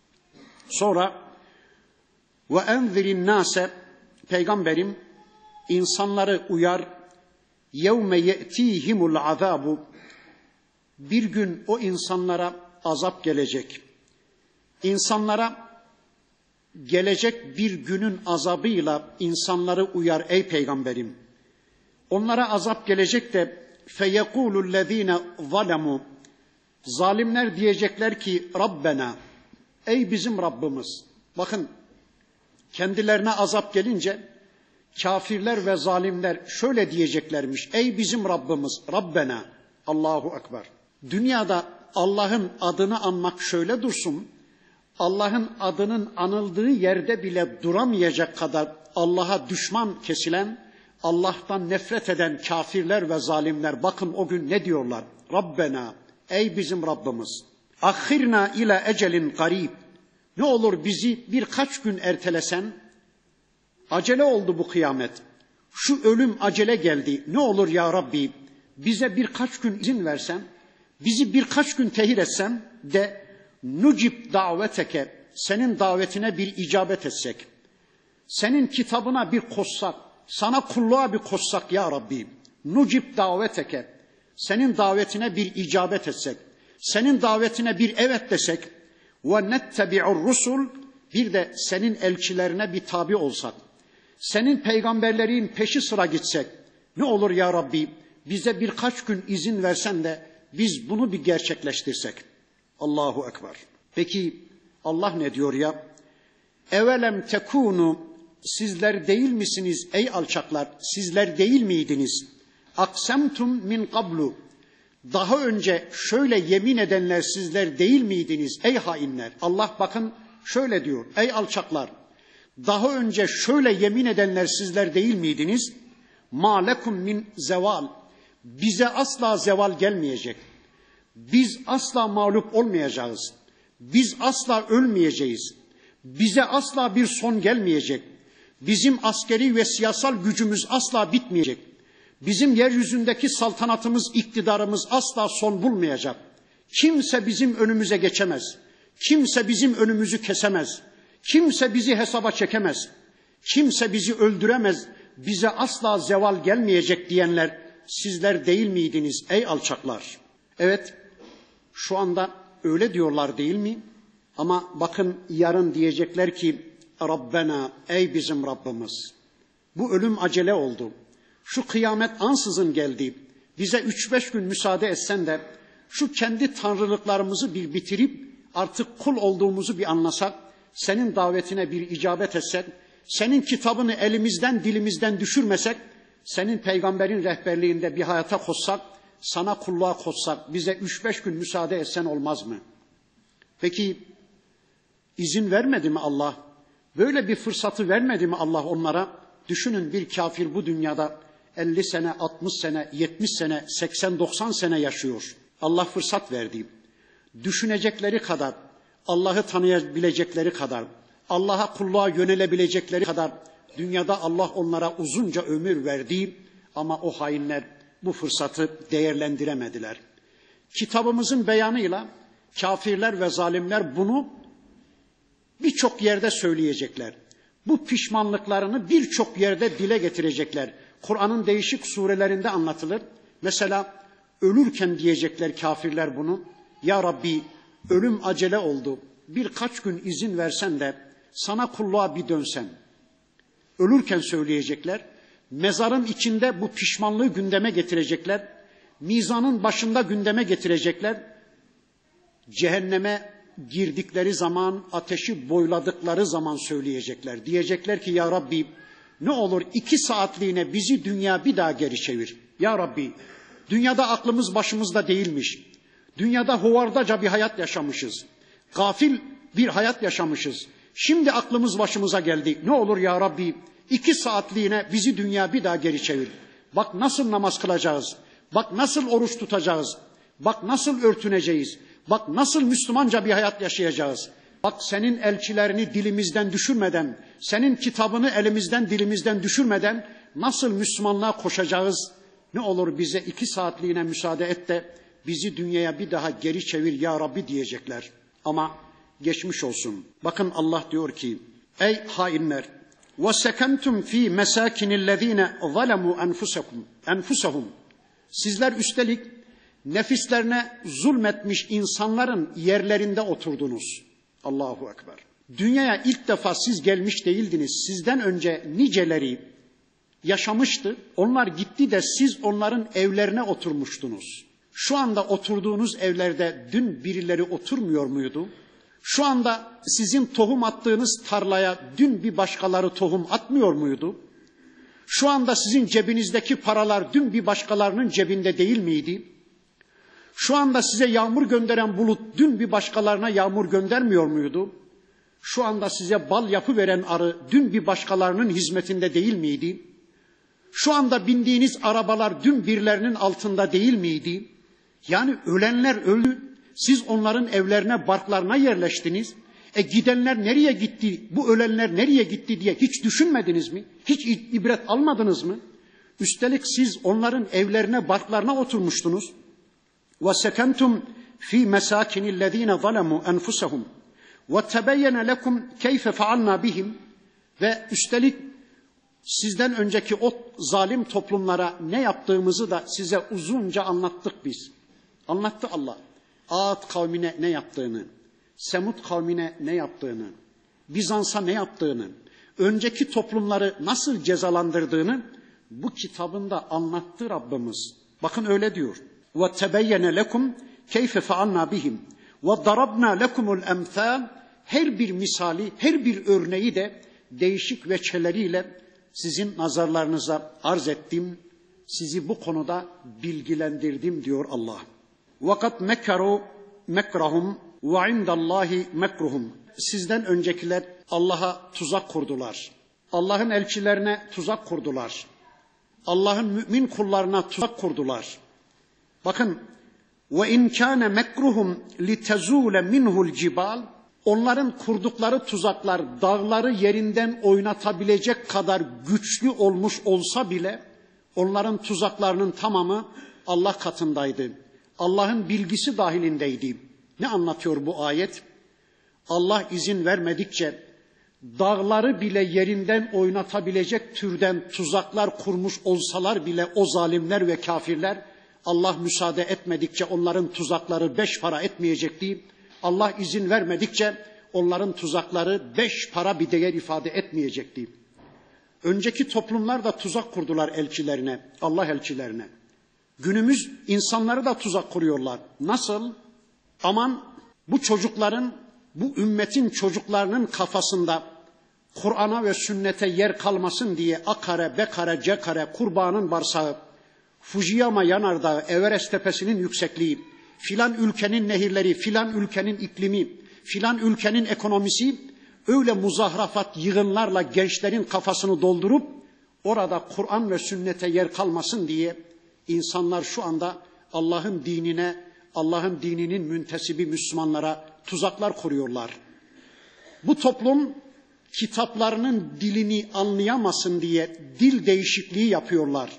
Sonra ve enzirin nase, peygamberim insanları uyar, yevme ye'tihimul azabu, bir gün o insanlara azap gelecek. İnsanlara gelecek bir günün azabıyla insanları uyar ey peygamberim. Onlara azap gelecek de feyekûlullezîne zalemu, zalimler diyecekler ki Rabbena, ey bizim Rabbimiz. Bakın, kendilerine azap gelince kafirler ve zalimler şöyle diyeceklermiş. Ey bizim Rabbimiz, Rabbena, Allahu Ekber. Dünyada Allah'ın adını anmak şöyle dursun, Allah'ın adının anıldığı yerde bile duramayacak kadar Allah'a düşman kesilen, Allah'tan nefret eden kafirler ve zalimler bakın o gün ne diyorlar? Rabbena, ey bizim Rabbimiz, ahhirna ila ecelin garib. Ne olur bizi birkaç gün ertelesen, acele oldu bu kıyamet. Şu ölüm acele geldi. Ne olur ya Rabbi, bize birkaç gün izin versen, bizi birkaç gün tehir etsen de nucib daveteke, senin davetine bir icabet etsek, senin kitabına bir koşsak, sana kulluğa bir koşsak ya Rabbi. Nucib daveteke, senin davetine bir icabet etsek, senin davetine bir evet desek ve nettebi'ur rusul, bir de senin elçilerine bir tabi olsak, senin peygamberlerin peşi sıra gitsek, ne olur ya Rabbi bize birkaç gün izin versen de biz bunu bir gerçekleştirsek. Allahu Ekber. Peki Allah ne diyor ya? Evelem tekunu, sizler değil misiniz ey alçaklar, sizler değil miydiniz? Aksemtum min qablu, daha önce şöyle yemin edenler sizler değil miydiniz ey hainler? Allah bakın şöyle diyor, ey alçaklar, daha önce şöyle yemin edenler sizler değil miydiniz? Ma lekum min zeval, bize asla zeval gelmeyecek. Biz asla mağlup olmayacağız. Biz asla ölmeyeceğiz. Bize asla bir son gelmeyecek. Bizim askeri ve siyasal gücümüz asla bitmeyecek. Bizim yeryüzündeki saltanatımız, iktidarımız asla son bulmayacak. Kimse bizim önümüze geçemez. Kimse bizim önümüzü kesemez. Kimse bizi hesaba çekemez. Kimse bizi öldüremez. Bize asla zeval gelmeyecek diyenler sizler değil miydiniz ey alçaklar? Evet, şu anda öyle diyorlar değil mi? Ama bakın yarın diyecekler ki Rabbena, ey bizim Rabbimiz. Bu ölüm acele oldu. Şu kıyamet ansızın geldi. Bize üç beş gün müsaade etsen de şu kendi tanrılıklarımızı bir bitirip artık kul olduğumuzu bir anlasak, senin davetine bir icabet etsek, senin kitabını elimizden dilimizden düşürmesek, senin peygamberin rehberliğinde bir hayata koşsak, sana kulluğa koşsak, bize üç beş gün müsaade etsen olmaz mı? Peki izin vermedi mi Allah? Böyle bir fırsatı vermedi mi Allah onlara? Düşünün, bir kafir bu dünyada elli sene, altmış sene, yetmiş sene, seksen doksan sene yaşıyor. Allah fırsat verdi. Düşünecekleri kadar, Allah'ı tanıyabilecekleri kadar, Allah'a kulluğa yönelebilecekleri kadar dünyada Allah onlara uzunca ömür verdi ama o hainler bu fırsatı değerlendiremediler. Kitabımızın beyanıyla kafirler ve zalimler bunu birçok yerde söyleyecekler. Bu pişmanlıklarını birçok yerde dile getirecekler. Kur'an'ın değişik surelerinde anlatılır. Mesela ölürken diyecekler kafirler bunu. Ya Rabbi, ölüm acele oldu. Birkaç gün izin versen de sana kulluğa bir dönsem. Ölürken söyleyecekler. Mezarın içinde bu pişmanlığı gündeme getirecekler. Mizanın başında gündeme getirecekler. Cehenneme girdikleri zaman, ateşi boyladıkları zaman söyleyecekler. Diyecekler ki ya Rabbi, ne olur iki saatliğine bizi dünya bir daha geri çevir. Ya Rabbi, dünyada aklımız başımızda değilmiş. Dünyada hovardaca bir hayat yaşamışız. Gafil bir hayat yaşamışız. Şimdi aklımız başımıza geldi. Ne olur ya Rabbi, iki saatliğine bizi dünya bir daha geri çevir. Bak nasıl namaz kılacağız. Bak nasıl oruç tutacağız. Bak nasıl örtüneceğiz. Bak nasıl Müslümanca bir hayat yaşayacağız. Bak senin elçilerini dilimizden düşürmeden, senin kitabını elimizden dilimizden düşürmeden nasıl Müslümanlığa koşacağız? Ne olur bize iki saatliğine müsaade et de bizi dünyaya bir daha geri çevir ya Rabbi diyecekler. Ama geçmiş olsun. Bakın Allah diyor ki, ey hainler, وَسَكَنْتُمْ ف۪ي مَسَاكِنِ الَّذ۪ينَ ظَلَمُوا أَنْفُسَهُمْ. Sizler üstelik nefislerine zulmetmiş insanların yerlerinde oturdunuz. Allahu Ekber. Dünyaya ilk defa siz gelmiş değildiniz. Sizden önce niceleri yaşamıştı. Onlar gitti de siz onların evlerine oturmuştunuz. Şu anda oturduğunuz evlerde dün birileri oturmuyor muydu? Şu anda sizin tohum attığınız tarlaya dün bir başkaları tohum atmıyor muydu? Şu anda sizin cebinizdeki paralar dün bir başkalarının cebinde değil miydi? Şu anda size yağmur gönderen bulut dün bir başkalarına yağmur göndermiyor muydu? Şu anda size bal yapıveren arı dün bir başkalarının hizmetinde değil miydi? Şu anda bindiğiniz arabalar dün birilerinin altında değil miydi? Yani ölenler öldü. Siz onların evlerine, barklarına yerleştiniz. E gidenler nereye gitti, bu ölenler nereye gitti diye hiç düşünmediniz mi? Hiç ibret almadınız mı? Üstelik siz onların evlerine, barklarına oturmuştunuz. وَسَكَنْتُمْ ف۪ي مَسَاكِنِ الَّذ۪ينَ ظَلَمُوا أَنْفُسَهُمْ وَتَبَيَّنَ لَكُمْ كَيْفَ فَعَلْنَا بِهِمْ. Ve üstelik sizden önceki o zalim toplumlara ne yaptığımızı da size uzunca anlattık biz. Anlattı Allah. Ad kavmine ne yaptığını, Semud kavmine ne yaptığını, Bizans'a ne yaptığını, önceki toplumları nasıl cezalandırdığını bu kitabında anlattı Rabbimiz. Bakın öyle diyor. وَتَبَيَّنَ لَكُمْ كَيْفَ فَعَلْنَا بِهِمْ وَضَرَبْنَا لَكُمُ الْاَمْثَالِ. Her bir misali, her bir örneği de değişik veçeleriyle sizin nazarlarınıza arz ettim. Sizi bu konuda bilgilendirdim diyor Allah. وَقَدْ مَكَرُوا مَكْرَهُمْ وَعِنْدَ اللّٰهِ مَكْرُهُمْ. Sizden öncekiler Allah'a tuzak kurdular. Allah'ın elçilerine tuzak kurdular. Allah'ın mümin kullarına tuzak kurdular. Bakın, وَاِنْ كَانَ مَكْرُهُمْ لِتَزُولَ مِنْهُ الْجِبَالِ. Onların kurdukları tuzaklar dağları yerinden oynatabilecek kadar güçlü olmuş olsa bile onların tuzaklarının tamamı Allah katındaydı. Allah'ın bilgisi dahilindeydi. Ne anlatıyor bu ayet? Allah izin vermedikçe dağları bile yerinden oynatabilecek türden tuzaklar kurmuş olsalar bile o zalimler ve kafirler, Allah müsaade etmedikçe onların tuzakları beş para etmeyecekti. Allah izin vermedikçe onların tuzakları beş para bir değer ifade etmeyecekti. Önceki toplumlar da tuzak kurdular elçilerine, Allah elçilerine. Günümüz insanları da tuzak kuruyorlar. Nasıl? Aman bu çocukların, bu ümmetin çocuklarının kafasında Kur'an'a ve sünnete yer kalmasın diye A kare, B kare, C kare, kurbanın barsağı, Fujiyama yanardağı, Everest tepesinin yüksekliği, filan ülkenin nehirleri, filan ülkenin iklimi, filan ülkenin ekonomisi öyle muzahrafat yığınlarla gençlerin kafasını doldurup orada Kur'an ve sünnete yer kalmasın diye insanlar şu anda Allah'ın dinine, Allah'ın dininin müntesibi Müslümanlara tuzaklar kuruyorlar. Bu toplum kitaplarının dilini anlayamasın diye dil değişikliği yapıyorlar.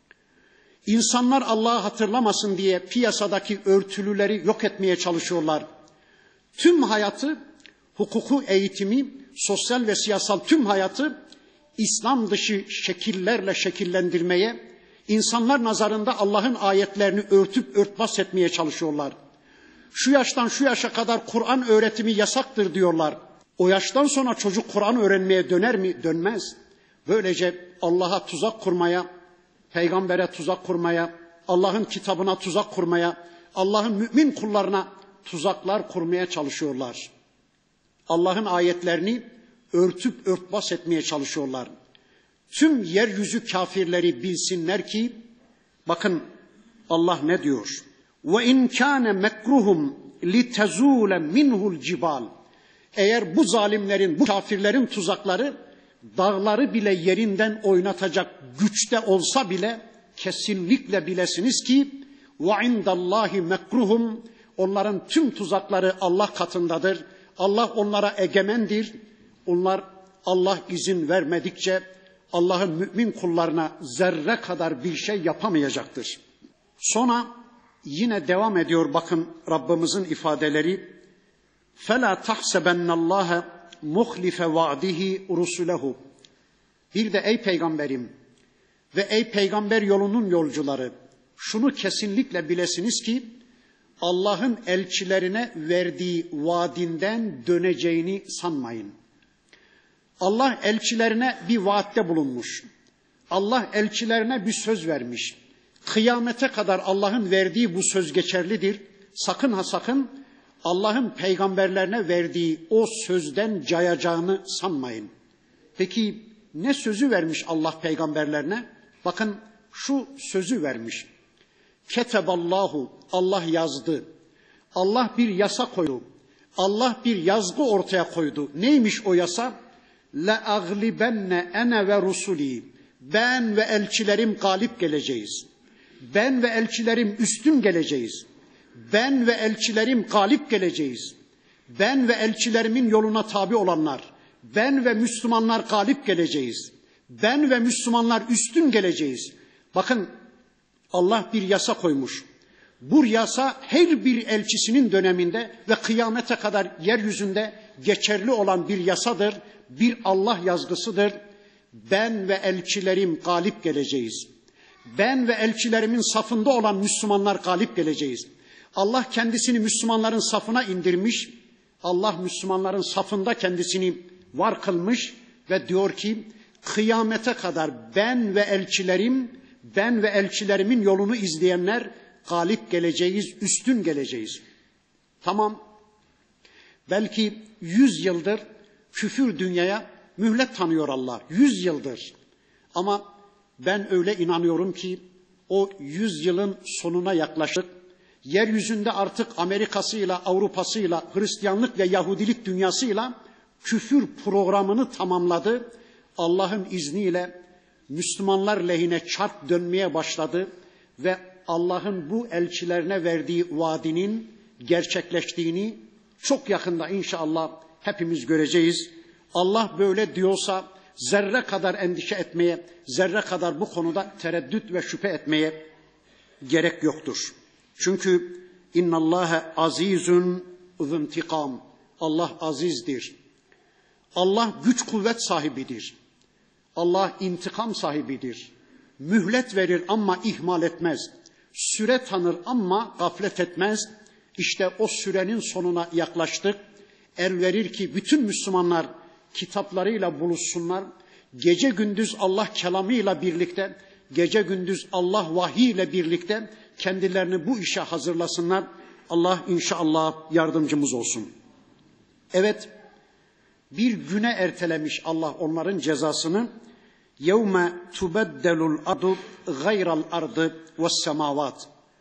İnsanlar Allah'ı hatırlamasın diye piyasadaki örtülüleri yok etmeye çalışıyorlar. Tüm hayatı, hukuku eğitimi, sosyal ve siyasal tüm hayatı İslam dışı şekillerle şekillendirmeye, insanlar nazarında Allah'ın ayetlerini örtüp örtbas etmeye çalışıyorlar. Şu yaştan şu yaşa kadar Kur'an öğretimi yasaktır diyorlar. O yaştan sonra çocuk Kur'an öğrenmeye döner mi? Dönmez. Böylece Allah'a tuzak kurmaya, peygambere tuzak kurmaya, Allah'ın kitabına tuzak kurmaya, Allah'ın mümin kullarına tuzaklar kurmaya çalışıyorlar. Allah'ın ayetlerini örtüp örtbas etmeye çalışıyorlar. Tüm yeryüzü kafirleri bilsinler ki, bakın Allah ne diyor? وَاِنْ كَانَ مَكْرُهُمْ لِتَزُولَ مِنْهُ الْجِبَالِ. Eğer bu zalimlerin, bu kafirlerin tuzakları dağları bile yerinden oynatacak güçte olsa bile kesinlikle bilesiniz ki وَعِنْدَ اللّٰهِ مَكْرُهُمْ. Onların tüm tuzakları Allah katındadır. Allah onlara egemendir. Onlar Allah izin vermedikçe Allah'ın mümin kullarına zerre kadar bir şey yapamayacaktır. Sonra yine devam ediyor bakın Rabbimizin ifadeleri. فَلَا تَحْسَبَنَّ اللّٰهَ مُخْلِفَ وَعْدِهِ رُسُلَهُ. Bir de ey peygamberim ve ey peygamber yolunun yolcuları, şunu kesinlikle bilesiniz ki Allah'ın elçilerine verdiği vaadinden döneceğini sanmayın. Allah elçilerine bir vaatte bulunmuş. Allah elçilerine bir söz vermiş. Kıyamete kadar Allah'ın verdiği bu söz geçerlidir. Sakın ha sakın Allah'ın peygamberlerine verdiği o sözden cayacağını sanmayın. Peki ne sözü vermiş Allah peygamberlerine? Bakın şu sözü vermiş. Keteballahu, Allah yazdı. Allah bir yasa koydu. Allah bir yazgı ortaya koydu. Neymiş o yasa? La aglibenne ene ve rusuli. Ben ve elçilerim galip geleceğiz. Ben ve elçilerim üstün geleceğiz. Ben ve elçilerim galip geleceğiz. Ben ve elçilerimin yoluna tabi olanlar, ben ve Müslümanlar galip geleceğiz. Ben ve Müslümanlar üstün geleceğiz. Bakın Allah bir yasa koymuş. Bu yasa her bir elçisinin döneminde ve kıyamete kadar yeryüzünde geçerli olan bir yasadır. Bir Allah yazgısıdır. Ben ve elçilerim galip geleceğiz. Ben ve elçilerimin safında olan Müslümanlar galip geleceğiz. Allah kendisini Müslümanların safına indirmiş. Allah Müslümanların safında kendisini var kılmış ve diyor ki kıyamete kadar ben ve elçilerim, ben ve elçilerimin yolunu izleyenler galip geleceğiz, üstün geleceğiz. Tamam, belki yüz yıldır küfür dünyaya mühlet tanıyor Allah, yüz yıldır. Ama ben öyle inanıyorum ki o yüz yılın sonuna yaklaştık. Yeryüzünde artık Amerika'sıyla, Avrupa'sıyla, Hristiyanlık ve Yahudilik dünyasıyla küfür programını tamamladı. Allah'ın izniyle Müslümanlar lehine çark dönmeye başladı ve Allah'ın bu elçilerine verdiği vaadinin gerçekleştiğini çok yakında inşallah hepimiz göreceğiz. Allah böyle diyorsa zerre kadar endişe etmeye, zerre kadar bu konuda tereddüt ve şüphe etmeye gerek yoktur. Çünkü innallâhe azîzun zuntikâm. Allah azizdir. Allah güç kuvvet sahibidir. Allah intikam sahibidir. Mühlet verir ama ihmal etmez. Süre tanır ama gaflet etmez. İşte o sürenin sonuna yaklaştık. El verir ki bütün Müslümanlar kitaplarıyla buluşsunlar. Gece gündüz Allah kelamıyla birlikte, gece gündüz Allah vahiyle birlikte kendilerini bu işe hazırlasınlar. Allah inşallah yardımcımız olsun. Evet, bir güne ertelemiş Allah onların cezasını. يَوْمَ تُبَدَّلُ الْأَرْضُ غَيْرَ الْأَرْضِ وَالسَّمَاوَاتِ.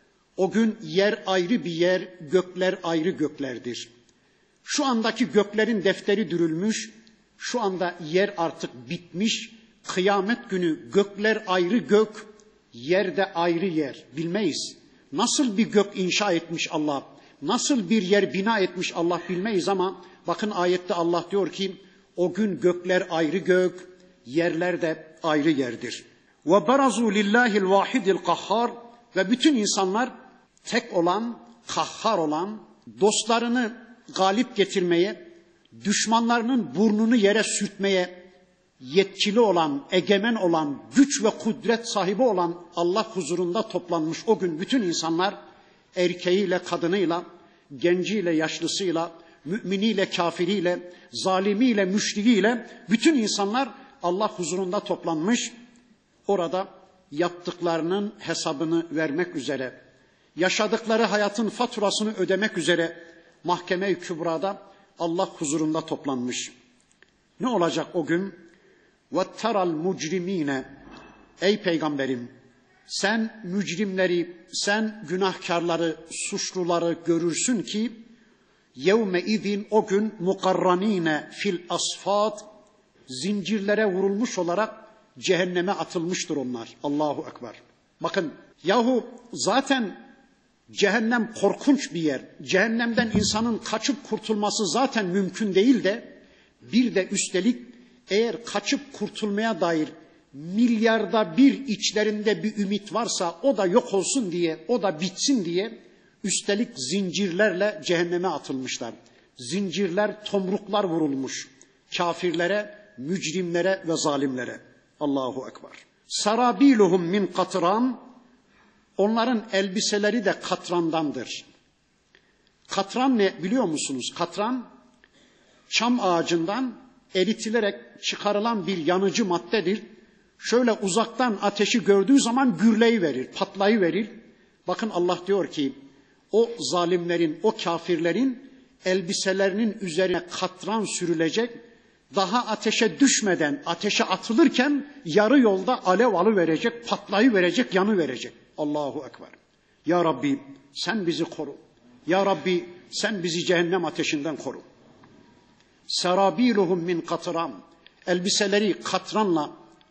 O gün yer ayrı bir yer, gökler ayrı göklerdir. Şu andaki göklerin defteri dürülmüş, şu anda yer artık bitmiş. Kıyamet günü gökler ayrı gök, yer de ayrı yer. Bilmeyiz. Nasıl bir gök inşa etmiş Allah, nasıl bir yer bina etmiş Allah bilmeyiz ama bakın ayette Allah diyor ki o gün gökler ayrı gök, yerler de ayrı yerdir. Ve barazu lillahil vahidil kahhar. Ve bütün insanlar tek olan, kahhar olan, dostlarını galip getirmeye, düşmanlarının burnunu yere sürtmeye yetkili olan, egemen olan, güç ve kudret sahibi olan Allah huzurunda toplanmış o gün bütün insanlar erkeğiyle, kadınıyla, genciyle, yaşlısıyla, müminiyle, kafiriyle, zalimiyle, müşrikiyle bütün insanlar Allah huzurunda toplanmış. Orada yaptıklarının hesabını vermek üzere, yaşadıkları hayatın faturasını ödemek üzere mahkeme-i kübrada Allah huzurunda toplanmış. Ne olacak o gün? وَتَّرَى الْمُجْرِم۪ينَ. Ey peygamberim, sen mücrimleri, sen günahkarları, suçluları görürsün ki yevme izin o gün mukarranine fil asfat, zincirlere vurulmuş olarak cehenneme atılmıştır onlar. Allahu Ekber. Bakın yahu zaten cehennem korkunç bir yer. Cehennemden insanın kaçıp kurtulması zaten mümkün değil de bir de üstelik eğer kaçıp kurtulmaya dair milyarda bir içlerinde bir ümit varsa o da yok olsun diye, o da bitsin diye üstelik zincirlerle cehenneme atılmışlar. Zincirler, tomruklar vurulmuş kafirlere, mücrimlere ve zalimlere. Allahu Ekber. Sarabiluhum min katran. Onların elbiseleri de katrandandır. Katran ne biliyor musunuz? Katran çam ağacından eritilerek çıkarılan bir yanıcı maddedir. Şöyle uzaktan ateşi gördüğü zaman gürleyiverir, patlayıverir. Bakın Allah diyor ki o zalimlerin, o kafirlerin elbiselerinin üzerine katran sürülecek, daha ateşe düşmeden ateşe atılırken yarı yolda alev alıverecek, patlayıverecek, yanıverecek. Allahu Ekber. Ya Rabbi sen bizi koru. Ya Rabbi sen bizi cehennem ateşinden koru. Serabiluhum min katran. Elbiseleri katranla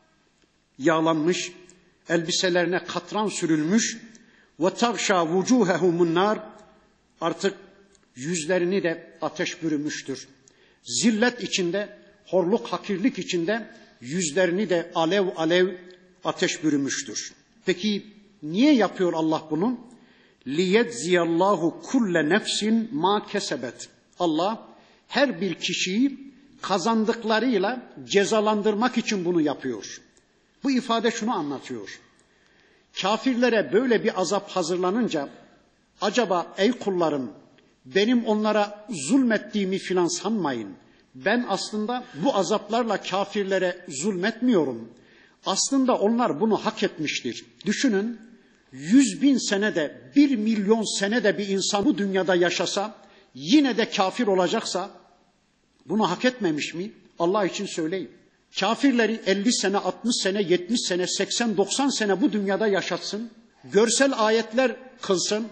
yağlanmış, elbiselerine katran sürülmüş. Ve tagşa vucuhehumun nar. Artık yüzlerini de ateş bürümüştür. Zillet içinde, horluk, hakirlik içinde yüzlerini de alev alev ateş bürümüştür. Peki niye yapıyor Allah bunu? Liyedziyallahu kulle nefsin ma kesebet. Allah her bir kişiyi kazandıklarıyla cezalandırmak için bunu yapıyor. Bu ifade şunu anlatıyor. Kafirlere böyle bir azap hazırlanınca acaba ey kullarım benim onlara zulmettiğimi filan sanmayın. Ben aslında bu azaplarla kafirlere zulmetmiyorum. Aslında onlar bunu hak etmiştir. Düşünün, yüz bin senede, bir milyon senede bir insan bu dünyada yaşasa, yine de kafir olacaksa, bunu hak etmemiş mi? Allah için söyleyeyim. Kafirleri elli sene, altmış sene, yetmiş sene, seksen doksan sene bu dünyada yaşatsın, görsel ayetler kılsın,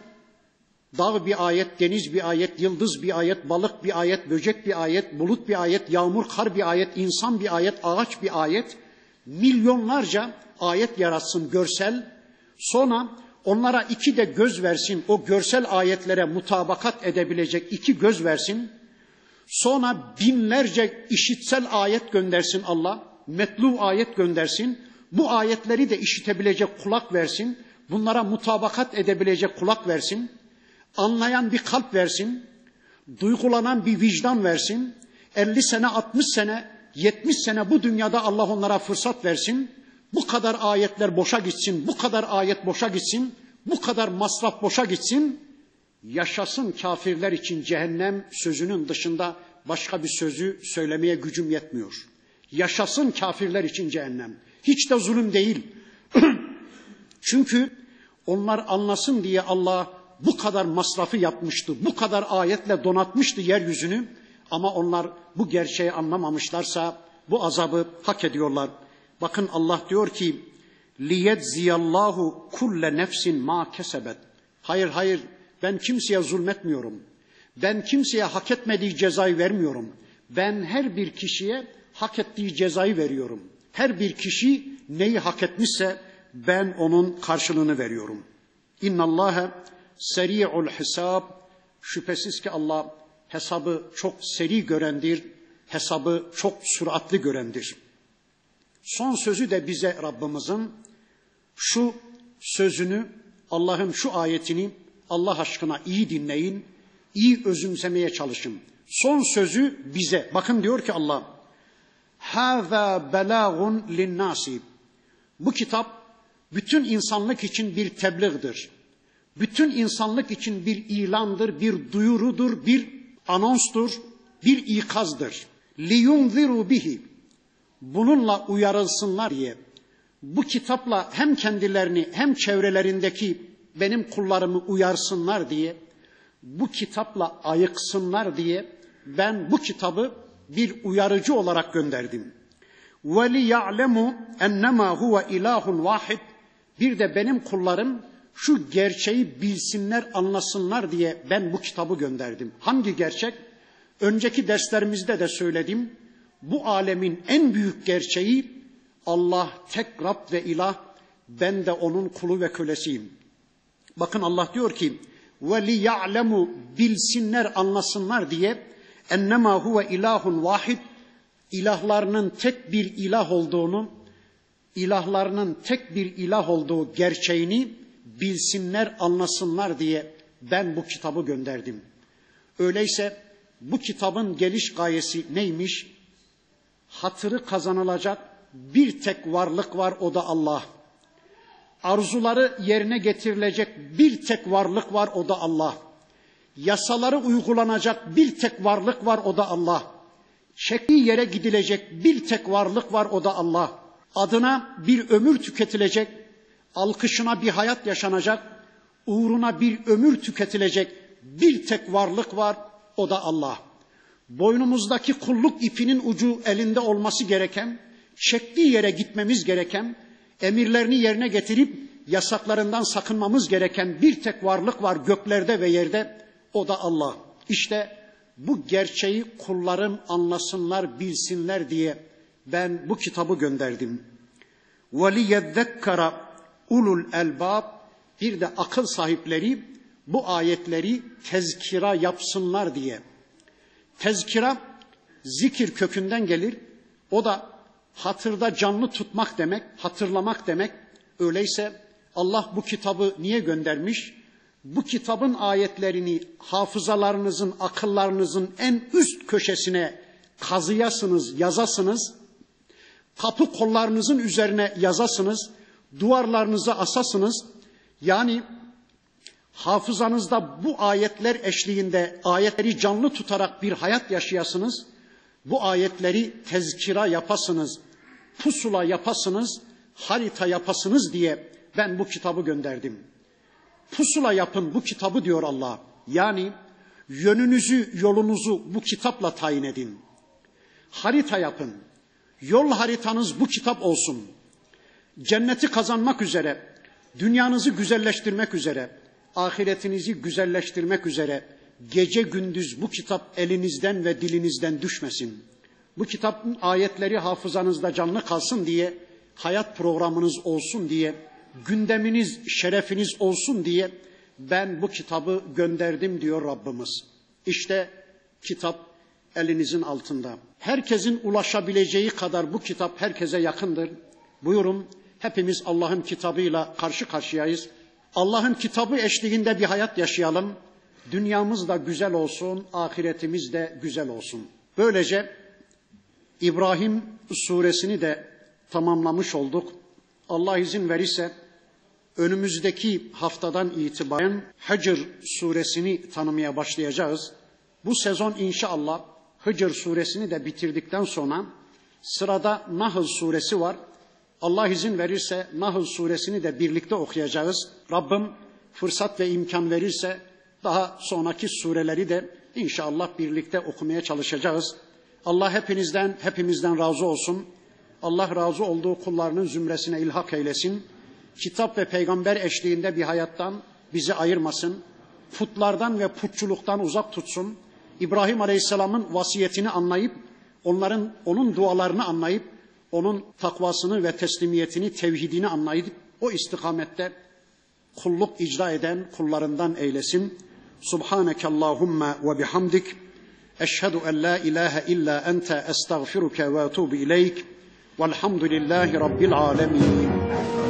dağ bir ayet, deniz bir ayet, yıldız bir ayet, balık bir ayet, böcek bir ayet, bulut bir ayet, yağmur, kar bir ayet, insan bir ayet, ağaç bir ayet, milyonlarca ayet yaratsın görsel, sonra onlara iki de göz versin, o görsel ayetlere mutabakat edebilecek iki göz versin, sonra binlerce işitsel ayet göndersin Allah, metlu ayet göndersin, bu ayetleri de işitebilecek kulak versin, bunlara mutabakat edebilecek kulak versin, anlayan bir kalp versin, duygulanan bir vicdan versin, elli sene, altmış sene, yetmiş sene bu dünyada Allah onlara fırsat versin, bu kadar ayetler boşa gitsin, bu kadar ayet boşa gitsin, bu kadar masraf boşa gitsin, yaşasın kafirler için cehennem sözünün dışında başka bir sözü söylemeye gücüm yetmiyor. Yaşasın kafirler için cehennem. Hiç de zulüm değil. Çünkü onlar anlasın diye Allah bu kadar masrafı yapmıştı, bu kadar ayetle donatmıştı yeryüzünü, ama onlar bu gerçeği anlamamışlarsa bu azabı hak ediyorlar. Bakın Allah diyor ki, liyedziyallahu kulle nefsin ma kesebet. Hayır hayır, ben kimseye zulmetmiyorum. Ben kimseye hak etmediği cezayı vermiyorum. Ben her bir kişiye hak ettiği cezayı veriyorum. Her bir kişi neyi hak etmişse ben onun karşılığını veriyorum. İnnallâhe seri'ul hesab. Şüphesiz ki Allah hesabı çok seri görendir, hesabı çok süratli görendir. Son sözü de bize Rabbimizin şu sözünü, Allah'ın şu ayetini Allah aşkına iyi dinleyin, iyi özümsemeye çalışın. Son sözü bize. Bakın diyor ki Allah, hâzâ belâgun linnâsi. Bu kitap bütün insanlık için bir tebliğdir. Bütün insanlık için bir ilandır, bir duyurudur, bir anonstur, bir ikazdır. Liyunziru bihi. Bununla uyarılsınlar diye. Bu kitapla hem kendilerini hem çevrelerindeki benim kullarımı uyarsınlar diye, bu kitapla ayıksınlar diye ben bu kitabı bir uyarıcı olarak gönderdim. وَلِيَعْلَمُوا اَنَّمَا هُوَ اِلَٰهٌ وَاحِدٌ. Bir de benim kullarım şu gerçeği bilsinler, anlasınlar diye ben bu kitabı gönderdim. Hangi gerçek? Önceki derslerimizde de söyledim. Bu alemin en büyük gerçeği Allah tek Rab ve ilah, ben de onun kulu ve kölesiyim. Bakın Allah diyor ki, وَلِيَعْلَمُوا bilsinler, anlasınlar diye, اَنَّمَا هُوَ اِلَٰهٌ وَاحِدٌ. İlahlarının tek bir ilah olduğunu, ilahlarının tek bir ilah olduğu gerçeğini bilsinler, anlasınlar diye ben bu kitabı gönderdim. Öyleyse bu kitabın geliş gayesi neymiş? Hatırı kazanılacak bir tek varlık var, o da Allah. Arzuları yerine getirilecek bir tek varlık var, o da Allah. Yasaları uygulanacak bir tek varlık var, o da Allah. Çektiği yere gidilecek bir tek varlık var, o da Allah. Adına bir ömür tüketilecek, alkışına bir hayat yaşanacak, uğruna bir ömür tüketilecek bir tek varlık var, o da Allah. Boynumuzdaki kulluk ipinin ucu elinde olması gereken, çektiği yere gitmemiz gereken, emirlerini yerine getirip yasaklarından sakınmamız gereken bir tek varlık var göklerde ve yerde, o da Allah. İşte bu gerçeği kullarım anlasınlar, bilsinler diye ben bu kitabı gönderdim. وَلِيَذَّكَّرَ ulul elbab, bir de akıl sahipleri bu ayetleri tezkira yapsınlar diye. Tezkira zikir kökünden gelir. O da hatırda canlı tutmak demek, hatırlamak demek. Öyleyse Allah bu kitabı niye göndermiş? Bu kitabın ayetlerini hafızalarınızın, akıllarınızın en üst köşesine kazıyasınız, yazasınız. Kapı kollarınızın üzerine yazasınız. Duvarlarınıza asasınız. Yani hafızanızda bu ayetler eşliğinde ayetleri canlı tutarak bir hayat yaşayasınız. Bu ayetleri tezkira yapasınız, pusula yapasınız, harita yapasınız diye ben bu kitabı gönderdim. Pusula yapın bu kitabı diyor Allah. Yani yönünüzü, yolunuzu bu kitapla tayin edin. Harita yapın. Yol haritanız bu kitap olsun. Cenneti kazanmak üzere, dünyanızı güzelleştirmek üzere, ahiretinizi güzelleştirmek üzere gece gündüz bu kitap elinizden ve dilinizden düşmesin. Bu kitapın ayetleri hafızanızda canlı kalsın diye, hayat programınız olsun diye, gündeminiz, şerefiniz olsun diye ben bu kitabı gönderdim diyor Rabbimiz. İşte kitap elinizin altında. Herkesin ulaşabileceği kadar bu kitap herkese yakındır. Buyurun, hepimiz Allah'ın kitabıyla karşı karşıyayız. Allah'ın kitabı eşliğinde bir hayat yaşayalım. Dünyamız da güzel olsun, ahiretimiz de güzel olsun. Böylece İbrahim suresini de tamamlamış olduk. Allah izin verirse önümüzdeki haftadan itibaren Hicr suresini tanımaya başlayacağız. Bu sezon inşallah Hicr suresini de bitirdikten sonra sırada Nahl suresi var. Allah izin verirse Nahl suresini de birlikte okuyacağız. Rabbim fırsat ve imkan verirse daha sonraki sureleri de inşallah birlikte okumaya çalışacağız. Allah hepinizden, hepimizden razı olsun. Allah razı olduğu kullarının zümresine ilhak eylesin. Kitap ve peygamber eşliğinde bir hayattan bizi ayırmasın. Putlardan ve putçuluktan uzak tutsun. İbrahim Aleyhisselam'ın vasiyetini anlayıp, onların onun dualarını anlayıp, onun takvasını ve teslimiyetini, tevhidini anlayıp o istikamette kulluk icra eden kullarından eylesin. Subhaneke Allahumma ve bihamdik. Eşhedü en la ilahe illa ente estağfiruke ve etûbü ileyk. Velhamdülillahi Rabbil alemin.